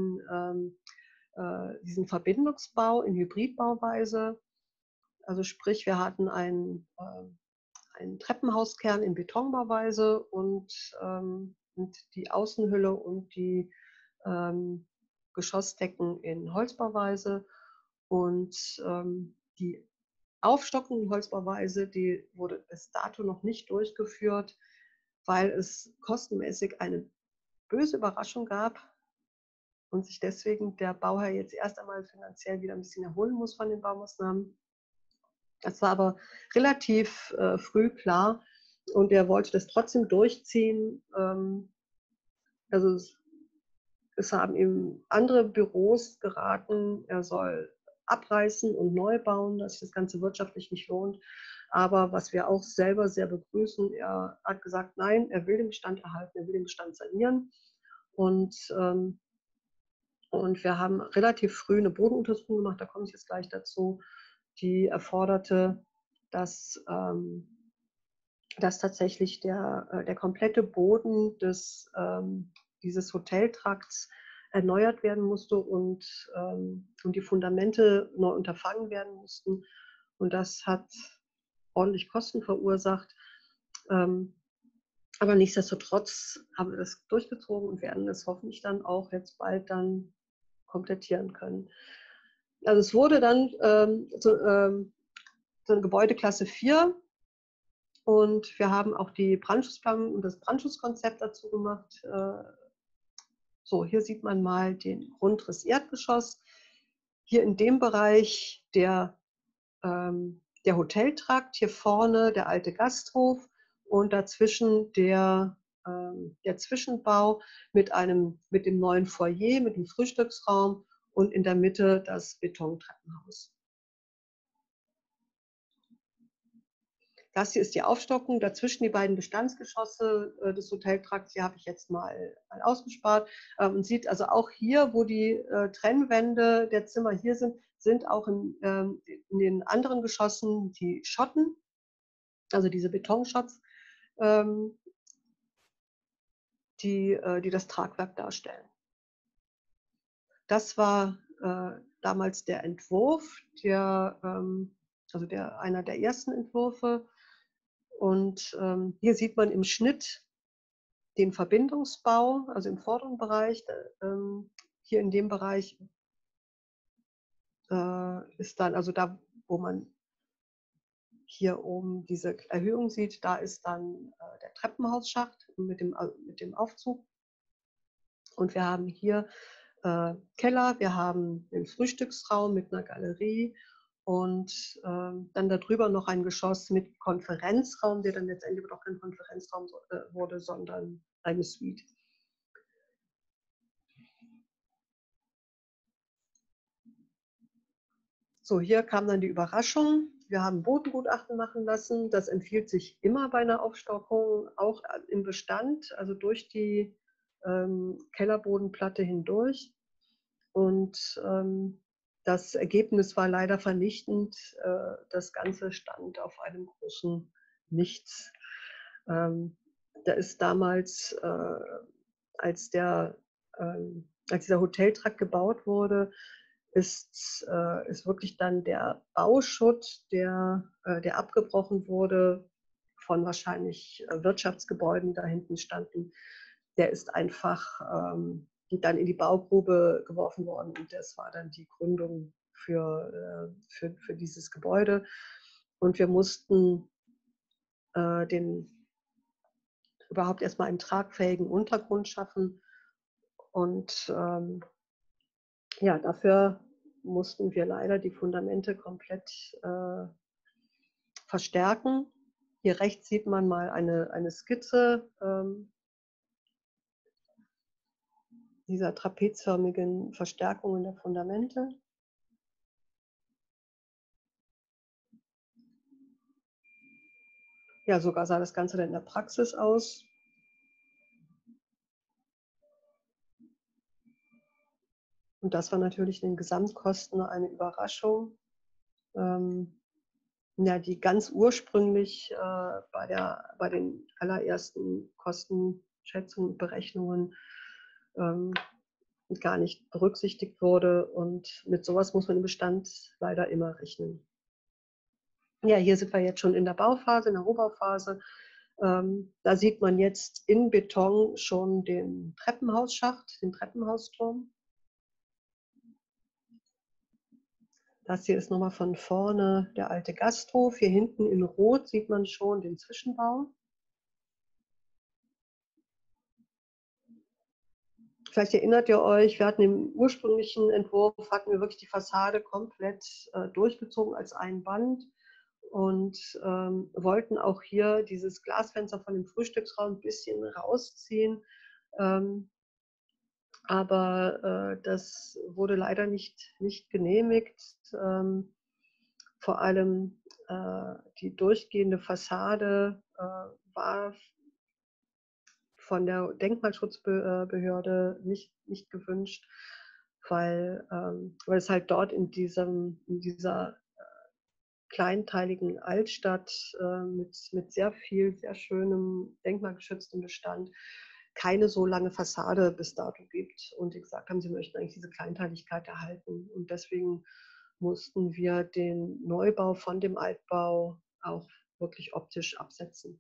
diesen Verbindungsbau in Hybridbauweise. Also sprich, wir hatten einen Treppenhauskern in Betonbauweise und die Außenhülle und die Geschossdecken in Holzbauweise und die Aufstockung in Holzbauweise, die wurde bis dato noch nicht durchgeführt, weil es kostenmäßig eine böse Überraschung gab und sich deswegen der Bauherr jetzt erst einmal finanziell wieder ein bisschen erholen muss von den Baumaßnahmen. Das war aber relativ früh klar und er wollte das trotzdem durchziehen. Also es haben ihm andere Büros geraten, er soll abreißen und neu bauen, dass sich das Ganze wirtschaftlich nicht lohnt. Aber was wir auch selber sehr begrüßen, er hat gesagt, nein, er will den Bestand erhalten, er will den Bestand sanieren. Und wir haben relativ früh eine Bodenuntersuchung gemacht, da komme ich jetzt gleich dazu, die erforderte, dass tatsächlich der komplette Boden dieses Hoteltrakts erneuert werden musste und die Fundamente neu unterfangen werden mussten. Und das hat ordentlich Kosten verursacht. Aber nichtsdestotrotz haben wir das durchgezogen und werden es hoffentlich dann auch jetzt bald dann komplettieren können. Also es wurde dann so eine Gebäudeklasse 4 und wir haben auch die Brandschutzplanung und das Brandschutzkonzept dazu gemacht. So, hier sieht man mal den Grundriss Erdgeschoss. Hier in dem Bereich der Hoteltrakt, hier vorne der alte Gasthof und dazwischen der Zwischenbau mit dem neuen Foyer, mit dem Frühstücksraum und in der Mitte das Betontreppenhaus. Das hier ist die Aufstockung, dazwischen die beiden Bestandsgeschosse des Hoteltrakts, die habe ich jetzt mal ausgespart. Man sieht also auch hier, wo die Trennwände der Zimmer hier sind auch in den anderen Geschossen die Schotten, also diese Betonschots, die das Tragwerk darstellen. Das war damals der Entwurf, einer der ersten Entwürfe. Und hier sieht man im Schnitt den Verbindungsbau, also im vorderen Bereich. Hier in dem Bereich ist dann, also da, wo man hier oben diese Erhöhung sieht, da ist dann der Treppenhausschacht mit dem Aufzug. Und wir haben hier Keller, wir haben den Frühstücksraum mit einer Galerie und dann darüber noch ein Geschoss mit Konferenzraum, der dann letztendlich aber doch kein Konferenzraum wurde, sondern eine Suite. So, hier kam dann die Überraschung. Wir haben Bodengutachten machen lassen. Das empfiehlt sich immer bei einer Aufstockung, auch im Bestand, also durch die Kellerbodenplatte hindurch. Und das Ergebnis war leider vernichtend. Das Ganze stand auf einem großen Nichts. Da ist damals, als dieser Hoteltrakt gebaut wurde, ist wirklich dann der Bauschutt, der abgebrochen wurde, von wahrscheinlich Wirtschaftsgebäuden da hinten standen, der ist einfach dann in die Baugrube geworfen worden und das war dann die Gründung für dieses Gebäude. Und wir mussten überhaupt erstmal einen tragfähigen Untergrund schaffen und ja, dafür mussten wir leider die Fundamente komplett verstärken. Hier rechts sieht man mal eine Skizze dieser trapezförmigen Verstärkungen der Fundamente. Ja, sogar sah das Ganze dann in der Praxis aus. Und das war natürlich in den Gesamtkosten eine Überraschung. Ja, die ganz ursprünglich bei den allerersten Kostenschätzungen und Berechnungen gar nicht berücksichtigt wurde. Und mit sowas muss man im Bestand leider immer rechnen. Ja, hier sind wir jetzt schon in der Bauphase, in der Rohbauphase. Da sieht man jetzt in Beton schon den Treppenhausschacht, den Treppenhausturm. Das hier ist nochmal von vorne der alte Gasthof. Hier hinten in Rot sieht man schon den Zwischenbau. Vielleicht erinnert ihr euch, wir hatten im ursprünglichen Entwurf, hatten wir wirklich die Fassade komplett durchgezogen als ein Band und wollten auch hier dieses Glasfenster von dem Frühstücksraum ein bisschen rausziehen. Aber das wurde leider nicht genehmigt. Vor allem die durchgehende Fassade war von der Denkmalschutzbehörde nicht gewünscht, weil es halt dort in dieser kleinteiligen Altstadt mit sehr viel, sehr schönem denkmalgeschütztem Bestand keine so lange Fassade bis dato gibt. Und die gesagt haben, sie möchten eigentlich diese Kleinteiligkeit erhalten. Und deswegen mussten wir den Neubau von dem Altbau auch wirklich optisch absetzen.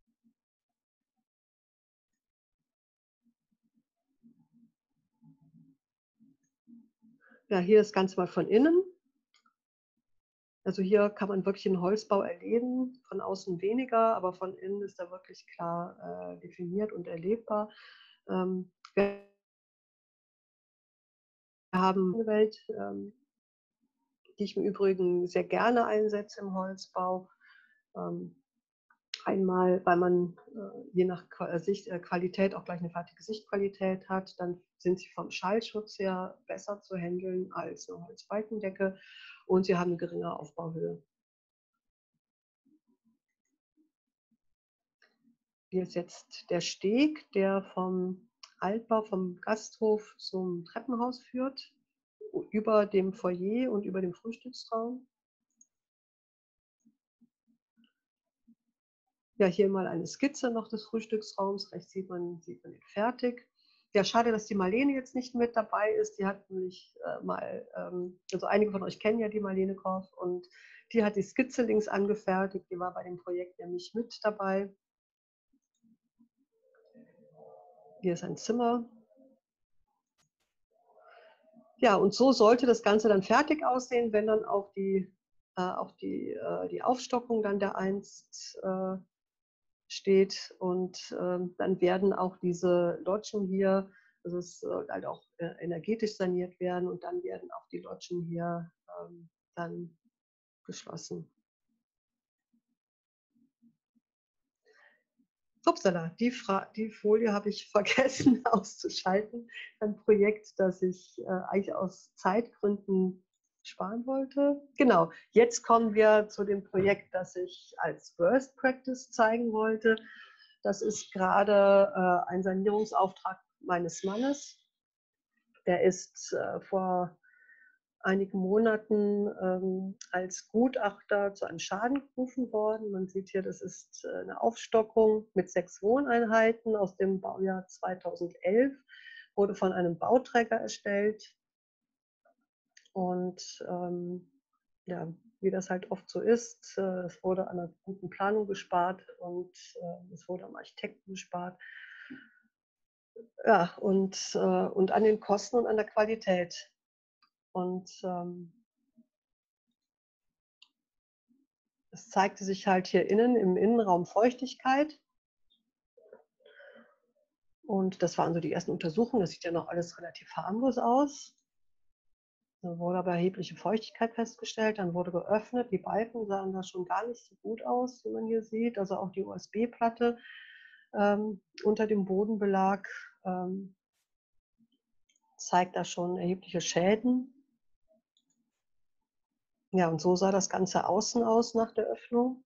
Ja, hier das Ganze mal von innen. Also hier kann man wirklich einen Holzbau erleben, von außen weniger, aber von innen ist er wirklich klar definiert und erlebbar. Wir haben eine Welt, die ich im Übrigen sehr gerne einsetze im Holzbau. Einmal, weil man je nach Qualität auch gleich eine fertige Sichtqualität hat, dann sind sie vom Schallschutz her besser zu handeln als eine Holzbalkendecke und sie haben eine geringe Aufbauhöhe. Hier ist jetzt der Steg, der vom Altbau, vom Gasthof zum Treppenhaus führt, über dem Foyer und über dem Frühstücksraum. Ja, hier mal eine Skizze noch des Frühstücksraums. Rechts sieht man ihn fertig. Ja, schade, dass die Marlene jetzt nicht mit dabei ist. Die hat nämlich also einige von euch kennen ja die Marlene Korff und die hat die Skizze links angefertigt. Die war bei dem Projekt nämlich mit dabei. Hier ist ein Zimmer. Ja, und so sollte das Ganze dann fertig aussehen, wenn dann auch die Aufstockung dann dereinst steht. Und dann werden auch diese Lodgen hier, also es soll halt auch energetisch saniert werden und dann werden auch die Lodgen hier dann geschlossen. Upsala, die Folie habe ich vergessen auszuschalten. Ein Projekt, das ich eigentlich aus Zeitgründen sparen wollte. Genau, jetzt kommen wir zu dem Projekt, das ich als Worst Practice zeigen wollte. Das ist gerade ein Sanierungsauftrag meines Mannes. Der ist vor einigen Monaten als Gutachter zu einem Schaden gerufen worden. Man sieht hier, das ist eine Aufstockung mit 6 Wohneinheiten aus dem Baujahr 2011, wurde von einem Bauträger erstellt. Und ja, wie das halt oft so ist, es wurde an einer guten Planung gespart und es wurde am Architekten gespart. Ja, und an den Kosten und an der Qualität. Und es zeigte sich halt hier innen im Innenraum Feuchtigkeit. Und das waren so die ersten Untersuchungen. Das sieht ja noch alles relativ harmlos aus. Da wurde aber erhebliche Feuchtigkeit festgestellt. Dann wurde geöffnet. Die Balken sahen da schon gar nicht so gut aus, wie man hier sieht. Also auch die USB-Platte unter dem Bodenbelag zeigt da schon erhebliche Schäden. Ja, und so sah das Ganze außen aus nach der Öffnung.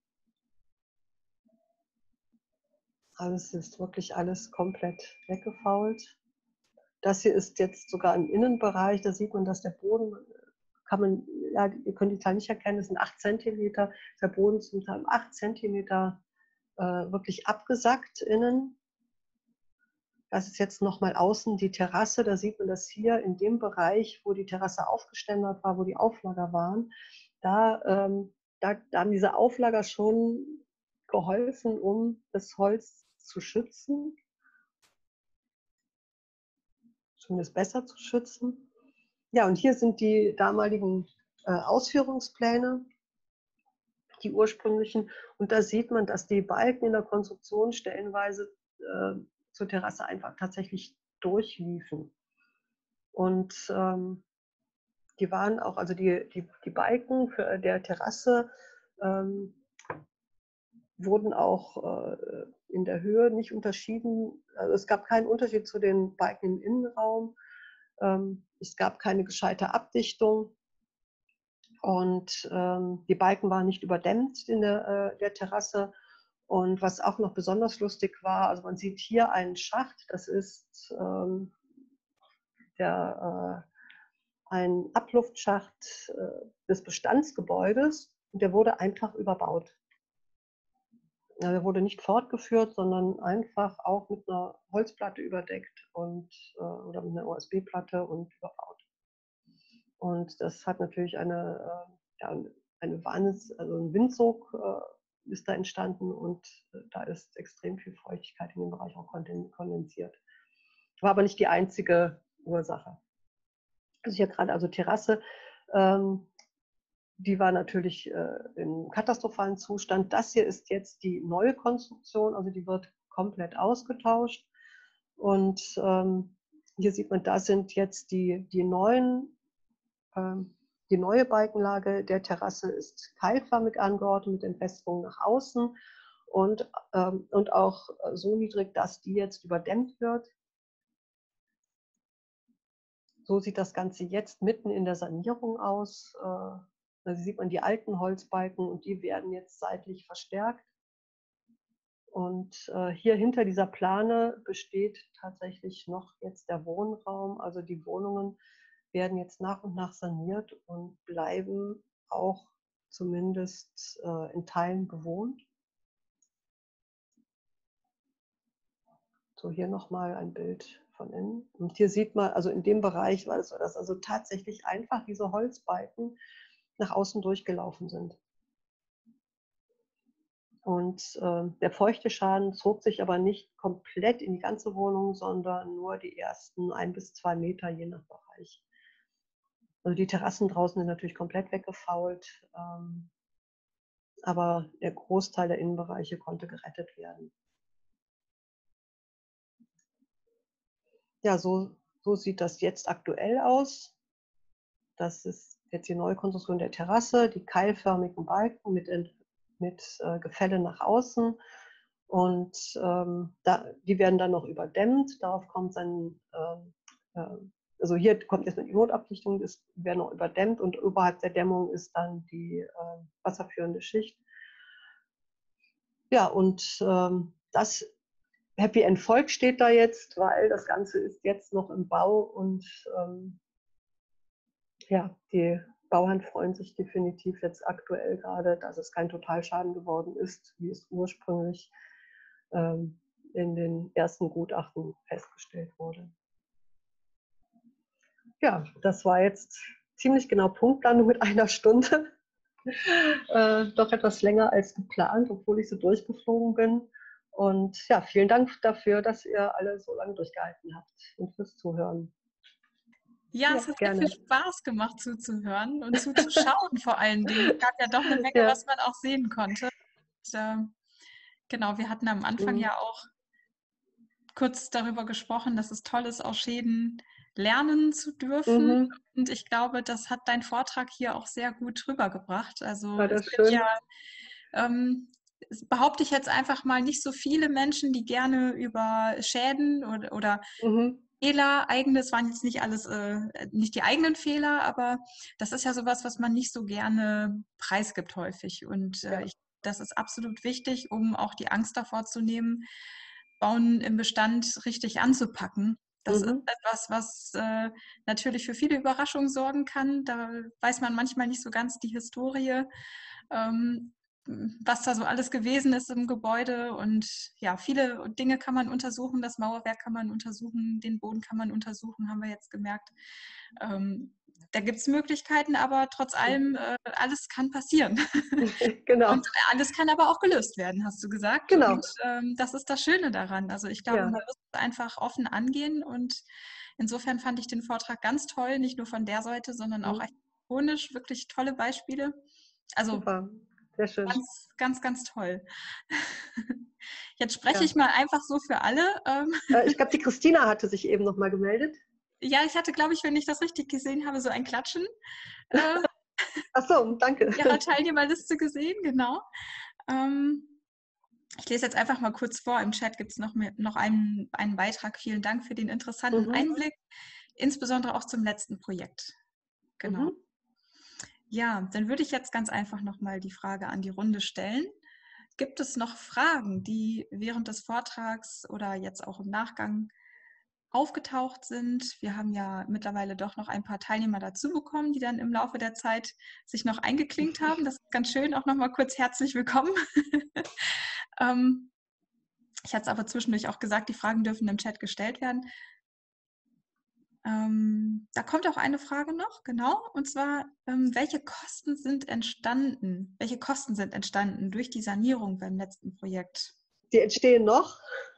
Alles ist wirklich alles komplett weggefault. Das hier ist jetzt sogar im Innenbereich. Da sieht man, dass der Boden, ja, ihr könnt die Zahl nicht erkennen, das sind 8 cm. Der Boden ist zum Teil 8 cm wirklich abgesackt innen. Das ist jetzt nochmal außen die Terrasse. Da sieht man das hier in dem Bereich, wo die Terrasse aufgeständert war, wo die Auflager waren. Da haben diese Auflager schon geholfen, um das Holz zu schützen, zumindest besser zu schützen. Ja, und hier sind die damaligen Ausführungspläne, die ursprünglichen. Und da sieht man, dass die Balken in der Konstruktion stellenweise zur Terrasse einfach tatsächlich durchliefen. Und die waren auch, also die Balken für der Terrasse wurden auch in der Höhe nicht unterschieden. Also es gab keinen Unterschied zu den Balken im Innenraum. Es gab keine gescheite Abdichtung. Und die Balken waren nicht überdämmt in der Terrasse. Und was auch noch besonders lustig war, also man sieht hier einen Schacht, das ist ein Abluftschacht des Bestandsgebäudes und der wurde einfach überbaut. Ja, der wurde nicht fortgeführt, sondern einfach auch mit einer Holzplatte überdeckt oder mit einer OSB-Platte und überbaut. Und das hat natürlich eine also ein Windsog ist da entstanden und da ist extrem viel Feuchtigkeit in dem Bereich auch kondensiert. War aber nicht die einzige Ursache. Also hier gerade, also Terrasse, die war natürlich im katastrophalen Zustand. Das hier ist jetzt die neue Konstruktion, also die wird komplett ausgetauscht. Und hier sieht man, da sind jetzt die neue Balkenlage der Terrasse ist keilförmig angeordnet mit Entwässerung nach außen und auch so niedrig, dass die jetzt überdämmt wird. So sieht das Ganze jetzt mitten in der Sanierung aus. Da sieht man die alten Holzbalken und die werden jetzt seitlich verstärkt. Und hier hinter dieser Plane besteht tatsächlich noch jetzt der Wohnraum. Also die Wohnungen werden jetzt nach und nach saniert und bleiben auch zumindest in Teilen bewohnt. So, hier nochmal ein Bild von innen. Und hier sieht man, also in dem Bereich war das also tatsächlich einfach diese Holzbalken nach außen durchgelaufen sind. Und der Feuchteschaden zog sich aber nicht komplett in die ganze Wohnung, sondern nur die ersten 1 bis 2 Meter je nach Bereich. Also die Terrassen draußen sind natürlich komplett weggefault, aber der Großteil der Innenbereiche konnte gerettet werden. Ja, so sieht das jetzt aktuell aus. Das ist jetzt die neue Konstruktion der Terrasse, die keilförmigen Balken mit Gefälle nach außen. Und die werden dann noch überdämmt. Darauf kommt dann, also hier kommt erstmal die Notabdichtung, die werden noch überdämmt und oberhalb der Dämmung ist dann die wasserführende Schicht. Ja, und das Happy End Volk steht da jetzt, weil das Ganze ist jetzt noch im Bau und ja, die Bauern freuen sich definitiv jetzt aktuell gerade, dass es kein Totalschaden geworden ist, wie es ursprünglich in den ersten Gutachten festgestellt wurde. Ja, das war jetzt ziemlich genau Punktlandung mit 1 Stunde. Doch etwas länger als geplant, obwohl ich so durchgeflogen bin. Und ja, vielen Dank dafür, dass ihr alle so lange durchgehalten habt und fürs Zuhören. Ja, es hat sehr viel Spaß gemacht zuzuhören und zuzuschauen vor allen Dingen. Es gab ja doch eine Menge, was man auch sehen konnte. Und, genau, wir hatten am Anfang ja auch kurz darüber gesprochen, dass es toll ist, aus Schäden lernen zu dürfen. Und ich glaube, das hat dein Vortrag hier auch sehr gut rübergebracht. Also es gibt ja, behaupte ich jetzt einfach mal, nicht so viele Menschen, die gerne über Schäden oder Fehler, eigenes waren jetzt nicht alles, nicht die eigenen Fehler, aber das ist ja sowas, was man nicht so gerne preisgibt häufig. Und das ist absolut wichtig, um auch die Angst davor zu nehmen, Bauen im Bestand richtig anzupacken. Das ist etwas, was natürlich für viele Überraschungen sorgen kann. Da weiß man manchmal nicht so ganz die Historie, was da so alles gewesen ist im Gebäude. Und ja, viele Dinge kann man untersuchen. Das Mauerwerk kann man untersuchen, den Boden kann man untersuchen, haben wir jetzt gemerkt. Da gibt es Möglichkeiten, aber trotz allem, alles kann passieren. Genau. Und alles kann aber auch gelöst werden, hast du gesagt. Genau. Und das ist das Schöne daran. Also ich glaube, man muss es einfach offen angehen. Und insofern fand ich den Vortrag ganz toll, nicht nur von der Seite, sondern auch architektonisch wirklich tolle Beispiele. Also Super, sehr schön. ganz, ganz, ganz toll. Jetzt spreche ich mal einfach so für alle. Ich glaube, die Christina hatte sich eben noch mal gemeldet. Ja, ich hatte, glaube ich, wenn ich das richtig gesehen habe, so ein Klatschen Ach so, danke. ihrer Teilnehmerliste gesehen, genau. Ich lese jetzt einfach mal kurz vor. Im Chat gibt es noch einen Beitrag. Vielen Dank für den interessanten Einblick, insbesondere auch zum letzten Projekt. Genau. Ja, dann würde ich jetzt ganz einfach nochmal die Frage an die Runde stellen. Gibt es noch Fragen, die während des Vortrags oder jetzt auch im Nachgang aufgetaucht sind? Wir haben ja mittlerweile doch noch ein paar Teilnehmer dazu bekommen, die dann im Laufe der Zeit sich noch eingeklinkt haben. Das ist ganz schön. Auch nochmal kurz herzlich willkommen. Ich hatte es aber zwischendurch auch gesagt, die Fragen dürfen im Chat gestellt werden. Da kommt auch eine Frage noch, genau, und zwar, welche Kosten sind entstanden? Welche Kosten sind entstanden durch die Sanierung beim letzten Projekt? Die entstehen noch.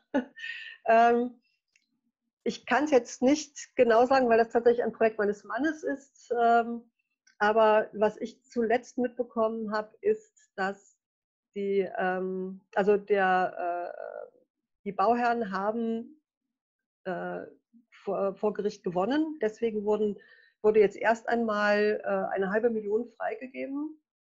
Ich kann es jetzt nicht genau sagen, weil das tatsächlich ein Projekt meines Mannes ist. Aber was ich zuletzt mitbekommen habe, ist, dass die Bauherren haben vor Gericht gewonnen. Deswegen wurde jetzt erst einmal 500.000 freigegeben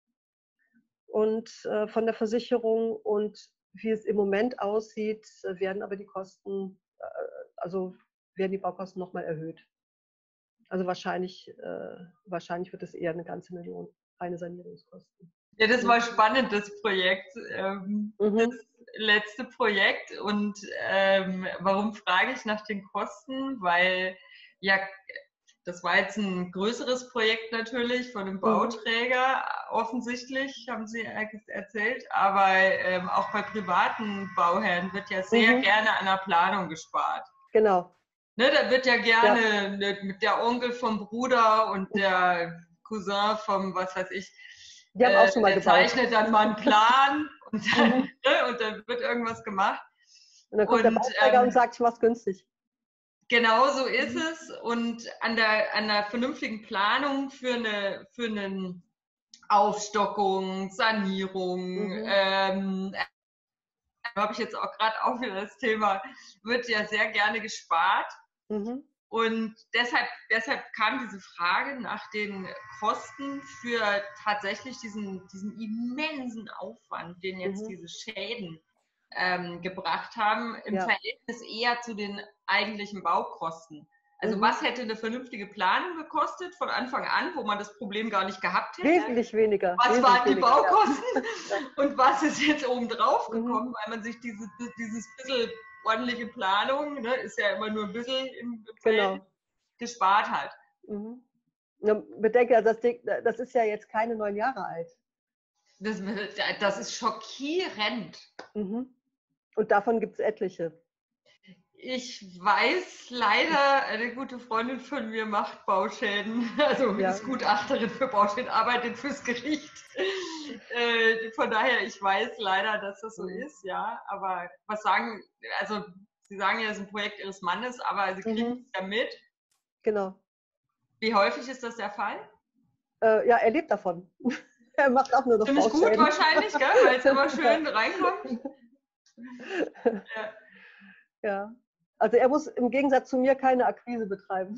und von der Versicherung. Und wie es im Moment aussieht, werden aber die Kosten, werden die Baukosten nochmal erhöht. Also wahrscheinlich wird es eher eine ganze Million reine Sanierungskosten. Ja, das war spannend, das Projekt, das letzte Projekt. Und warum frage ich nach den Kosten? Weil ja, das war jetzt ein größeres Projekt natürlich von einem Bauträger, offensichtlich, haben Sie erzählt. Aber auch bei privaten Bauherren wird ja sehr gerne an der Planung gespart. Genau. Ne, da wird ja gerne mit der Onkel vom Bruder und der Cousin vom, was weiß ich, die haben auch schon mal der zeichnet dann mal einen Plan und dann wird irgendwas gemacht. Und dann kommt der Bauträger und sagt, ich mach's günstig. Genau so ist es. Und an der vernünftigen Planung für eine Aufstockung, Sanierung, habe ich jetzt auch gerade auch wieder das Thema, wird ja sehr gerne gespart. Und deshalb kam diese Frage nach den Kosten für tatsächlich diesen immensen Aufwand, den jetzt diese Schäden gebracht haben, im Verhältnis eher zu den eigentlichen Baukosten. Also was hätte eine vernünftige Planung gekostet von Anfang an, wo man das Problem gar nicht gehabt hätte? Wesentlich weniger. Was waren die Baukosten? Und was ist jetzt oben drauf gekommen, weil man sich dieses bisschen ordentliche Planung, ne, ist ja immer nur ein bisschen im gespart hat. Ja, bedenke, das ist ja jetzt keine 9 Jahre alt. Das ist schockierend. Und davon gibt es etliche. Ich weiß leider, eine gute Freundin von mir macht Bauschäden, also ist Gutachterin für Bauschäden, arbeitet fürs Gericht. Von daher, ich weiß leider, dass das so ist, ja. Aber Sie sagen ja, das ist ein Projekt Ihres Mannes, aber Sie kriegen es ja mit. Genau. Wie häufig ist das der Fall? Ja, er lebt davon. Er macht auch nur noch Ziemlich gut wahrscheinlich, gell? Weil es immer schön reinkommt. Ja. Also er muss im Gegensatz zu mir keine Akquise betreiben.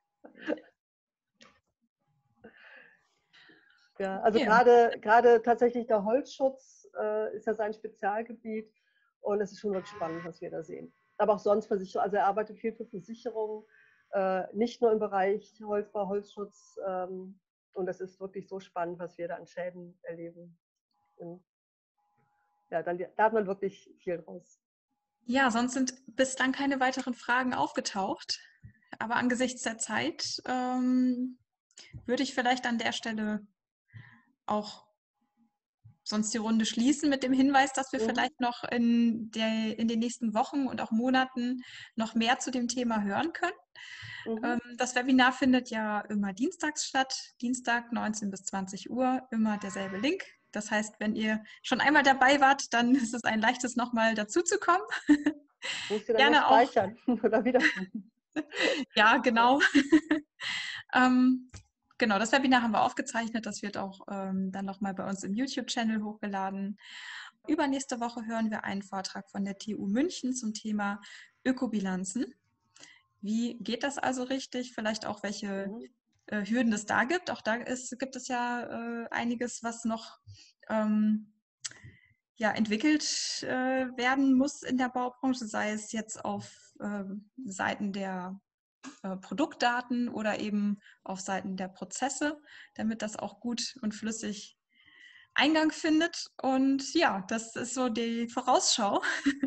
Ja, also gerade tatsächlich der Holzschutz ist ja sein Spezialgebiet und es ist schon wirklich spannend, was wir da sehen. Aber auch sonst Versicherung, also er arbeitet viel für Versicherungen, nicht nur im Bereich Holzbau, Holzschutz, und das ist wirklich so spannend, was wir da an Schäden erleben. Und ja, da hat man wirklich viel draus. Ja, sonst sind bislang keine weiteren Fragen aufgetaucht. Aber angesichts der Zeit würde ich vielleicht an der Stelle auch sonst die Runde schließen mit dem Hinweis, dass wir vielleicht noch in den nächsten Wochen und auch Monaten noch mehr zu dem Thema hören können. Das Webinar findet ja immer dienstags statt, Dienstag 19 bis 20 Uhr, immer derselbe Link. Das heißt, wenn ihr schon einmal dabei wart, dann ist es ein leichtes, nochmal dazu zu kommen. Musst du dann gerne speichern oder wieder. Ja, genau. Genau, das Webinar haben wir aufgezeichnet. Das wird auch dann nochmal bei uns im YouTube-Channel hochgeladen. Übernächste Woche hören wir einen Vortrag von der TU München zum Thema Ökobilanzen. Wie geht das also richtig? Vielleicht auch, welche Hürden es da gibt. Auch da gibt es ja einiges, was noch entwickelt werden muss in der Baubranche, sei es jetzt auf Seiten der Produktdaten oder eben auf Seiten der Prozesse, damit das auch gut und flüssig Eingang findet. Und ja, das ist so die Vorausschau.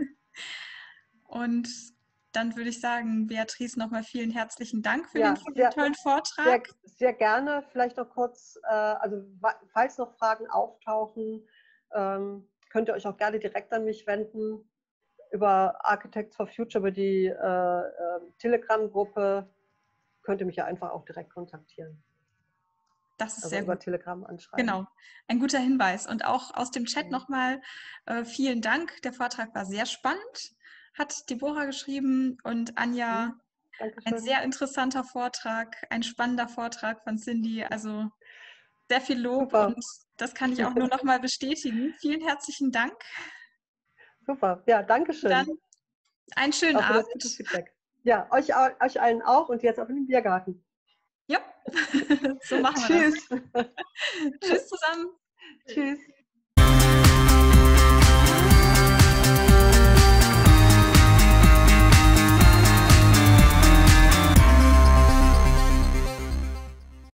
Und dann würde ich sagen, Beatrice, nochmal vielen herzlichen Dank für den tollen Vortrag. Sehr, sehr gerne. Vielleicht noch kurz, also falls noch Fragen auftauchen, könnt ihr euch auch gerne direkt an mich wenden über Architects for Future, über die Telegram-Gruppe. Könnt ihr mich ja einfach auch direkt kontaktieren. Das ist also sehr über gut. Telegram anschreiben. Genau, ein guter Hinweis. Und auch aus dem Chat nochmal vielen Dank. Der Vortrag war sehr spannend, hat Deborah geschrieben, und Anja, ein sehr interessanter Vortrag, ein spannender Vortrag von Cindy. Also sehr viel Lob. Super. Und das kann ich auch nur nochmal bestätigen. Vielen herzlichen Dank. Super, ja, danke schön. Dann einen schönen auch für das Abend. gute Feedback. Ja, euch allen auch und jetzt auch in den Biergarten. Ja, so machen wir Tschüss. das. Tschüss zusammen. Tschüss.